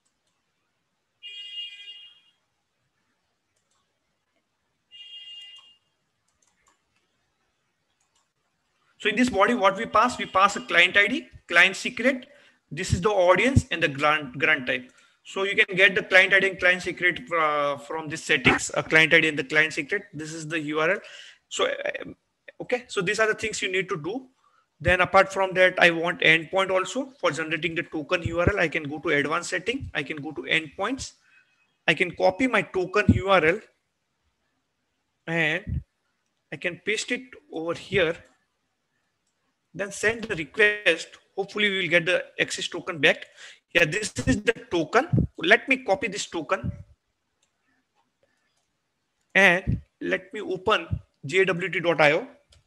So in this body, what we pass, we pass a client I D, client secret. This is the audience and the grant, grant type. So you can get the client I D and client secret uh, from this settings, a client I D and the client secret. This is the U R L. So, uh, okay. So these are the things you need to do. Then apart from that, I want endpoint also for generating the token U R L. I can go to advanced setting. I can go to endpoints. I can copy my token U R L and I can paste it over here. Then send the request. Hopefully we will get the access token back. Yeah, this is the token. Let me copy this token and let me open J W T dot I O.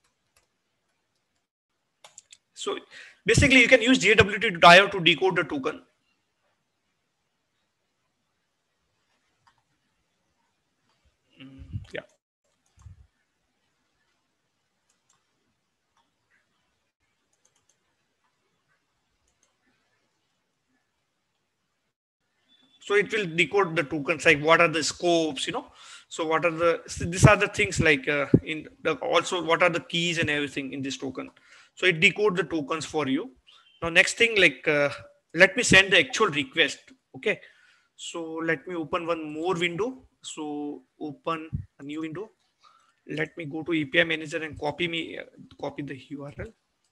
So basically you can use J W T dot I O to decode the token. Yeah. So it will decode the tokens, like what are the scopes, you know. So what are the, so these are the things like uh, in the, also what are the keys and everything in this token. So it decodes the tokens for you. Now next thing, like uh, let me send the actual request. Okay. So let me open one more window. So open a new window. Let me go to A P I manager and copy me, uh, copy the U R L.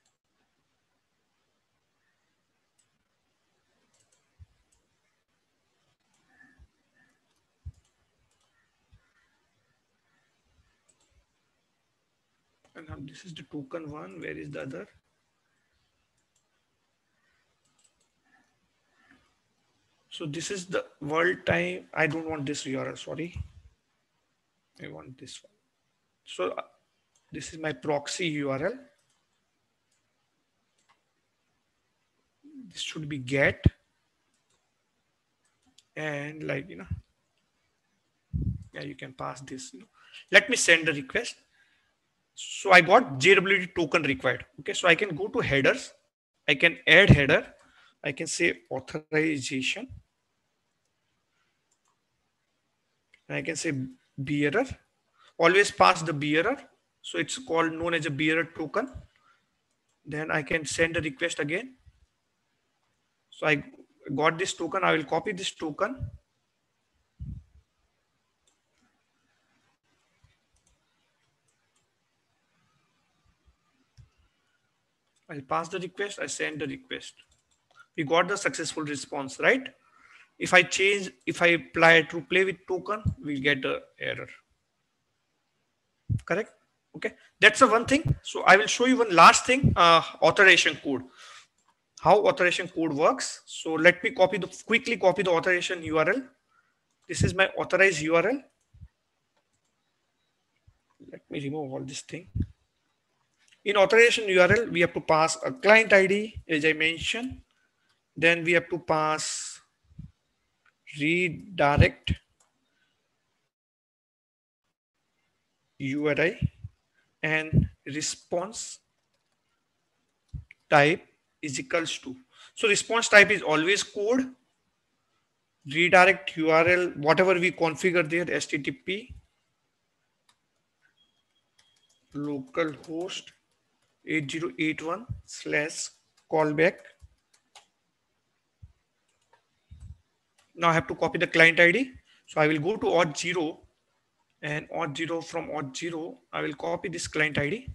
And now this is the token one. Where is the other? So this is the world time. I don't want this U R L. Sorry. I want this one. So uh, this is my proxy U R L. This should be get. And like, you know, yeah, you can pass this. You know. Let me send the request. So I got J W T token required. Okay, so I can go to headers. I can add header. I can say authorization. And I can say bearer. Always pass the bearer. So it's called known as a bearer token. Then I can send a request again. So I got this token. I will copy this token. I'll pass the request. I send the request. We got the successful response, right? If I change, if I apply to play with token, we'll get the error. Correct? Okay. That's the one thing. So I will show you one last thing, uh, authorization code. How authorization code works. So let me copy the quickly copy the authorization U R L. This is my authorized U R L. Let me remove all this thing. In authorization U R L, we have to pass a client I D, as I mentioned. Then we have to pass redirect U R I and response type is equals to. So response type is always code. Redirect U R L, whatever we configure there, H T T P localhost eight zero eight one slash callback. Now I have to copy the client I D. So I will go to auth zero and auth zero, from auth zero, I will copy this client I D.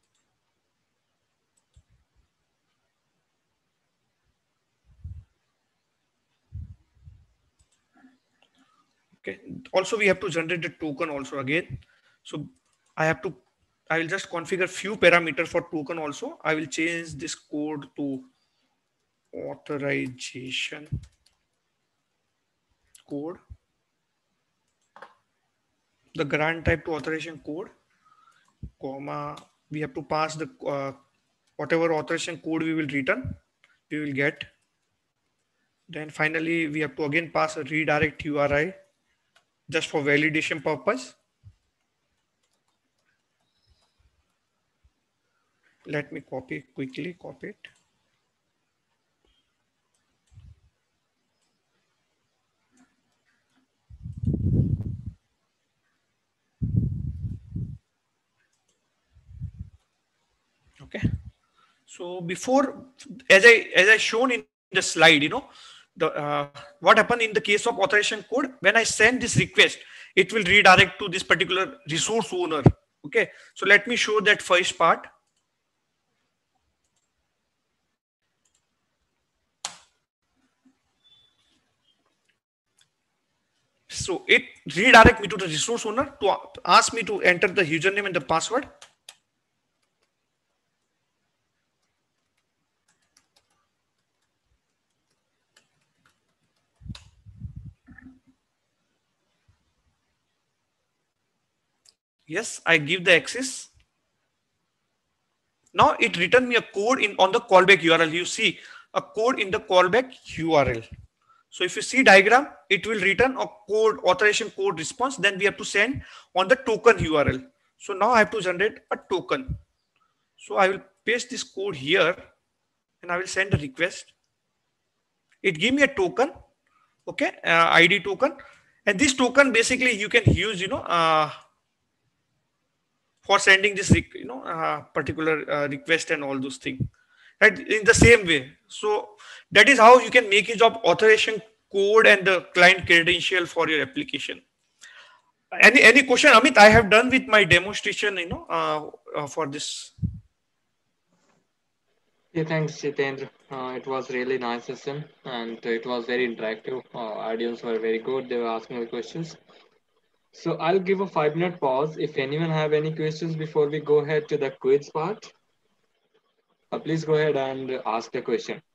Okay. Also, we have to generate the token also again. So I have to, I will just configure few parameters for token also. I will change this code to authorization code. The grant type to authorization code, comma, we have to pass the uh, whatever authorization code we will return, we will get. Then finally, we have to again pass a redirect U R I just for validation purpose. Let me copy quickly, copy it. Okay. So before, as I as I shown in the slide, you know, the uh, what happened in the case of authorization code, when I send this request, it will redirect to this particular resource owner. Okay. So let me show that first part. So it redirect me to the resource owner to ask me to enter the username and the password. Yes, I give the access. Now it return me a code in on the callback U R L. You see a code in the callback U R L. So if you see diagram, it will return a code, authorization code response. Then we have to send on the token U R L. So now I have to generate a token. So I will paste this code here and I will send a request. It give me a token. okay, uh, I D token, and this token basically you can use, you know, uh, for sending this, you know, uh, particular uh, request and all those things, right? In the same way, so that is how you can make use of authorization code and the client credential for your application. Any any question, Amit? I have done with my demonstration, you know, uh, uh, for this. Yeah, thanks, Jitendra. Uh, it was really nice session and it was very interactive. Uh, audience were very good. They were asking the questions. So I'll give a five minute pause. If anyone have any questions before we go ahead to the quiz part, uh, please go ahead and ask the question.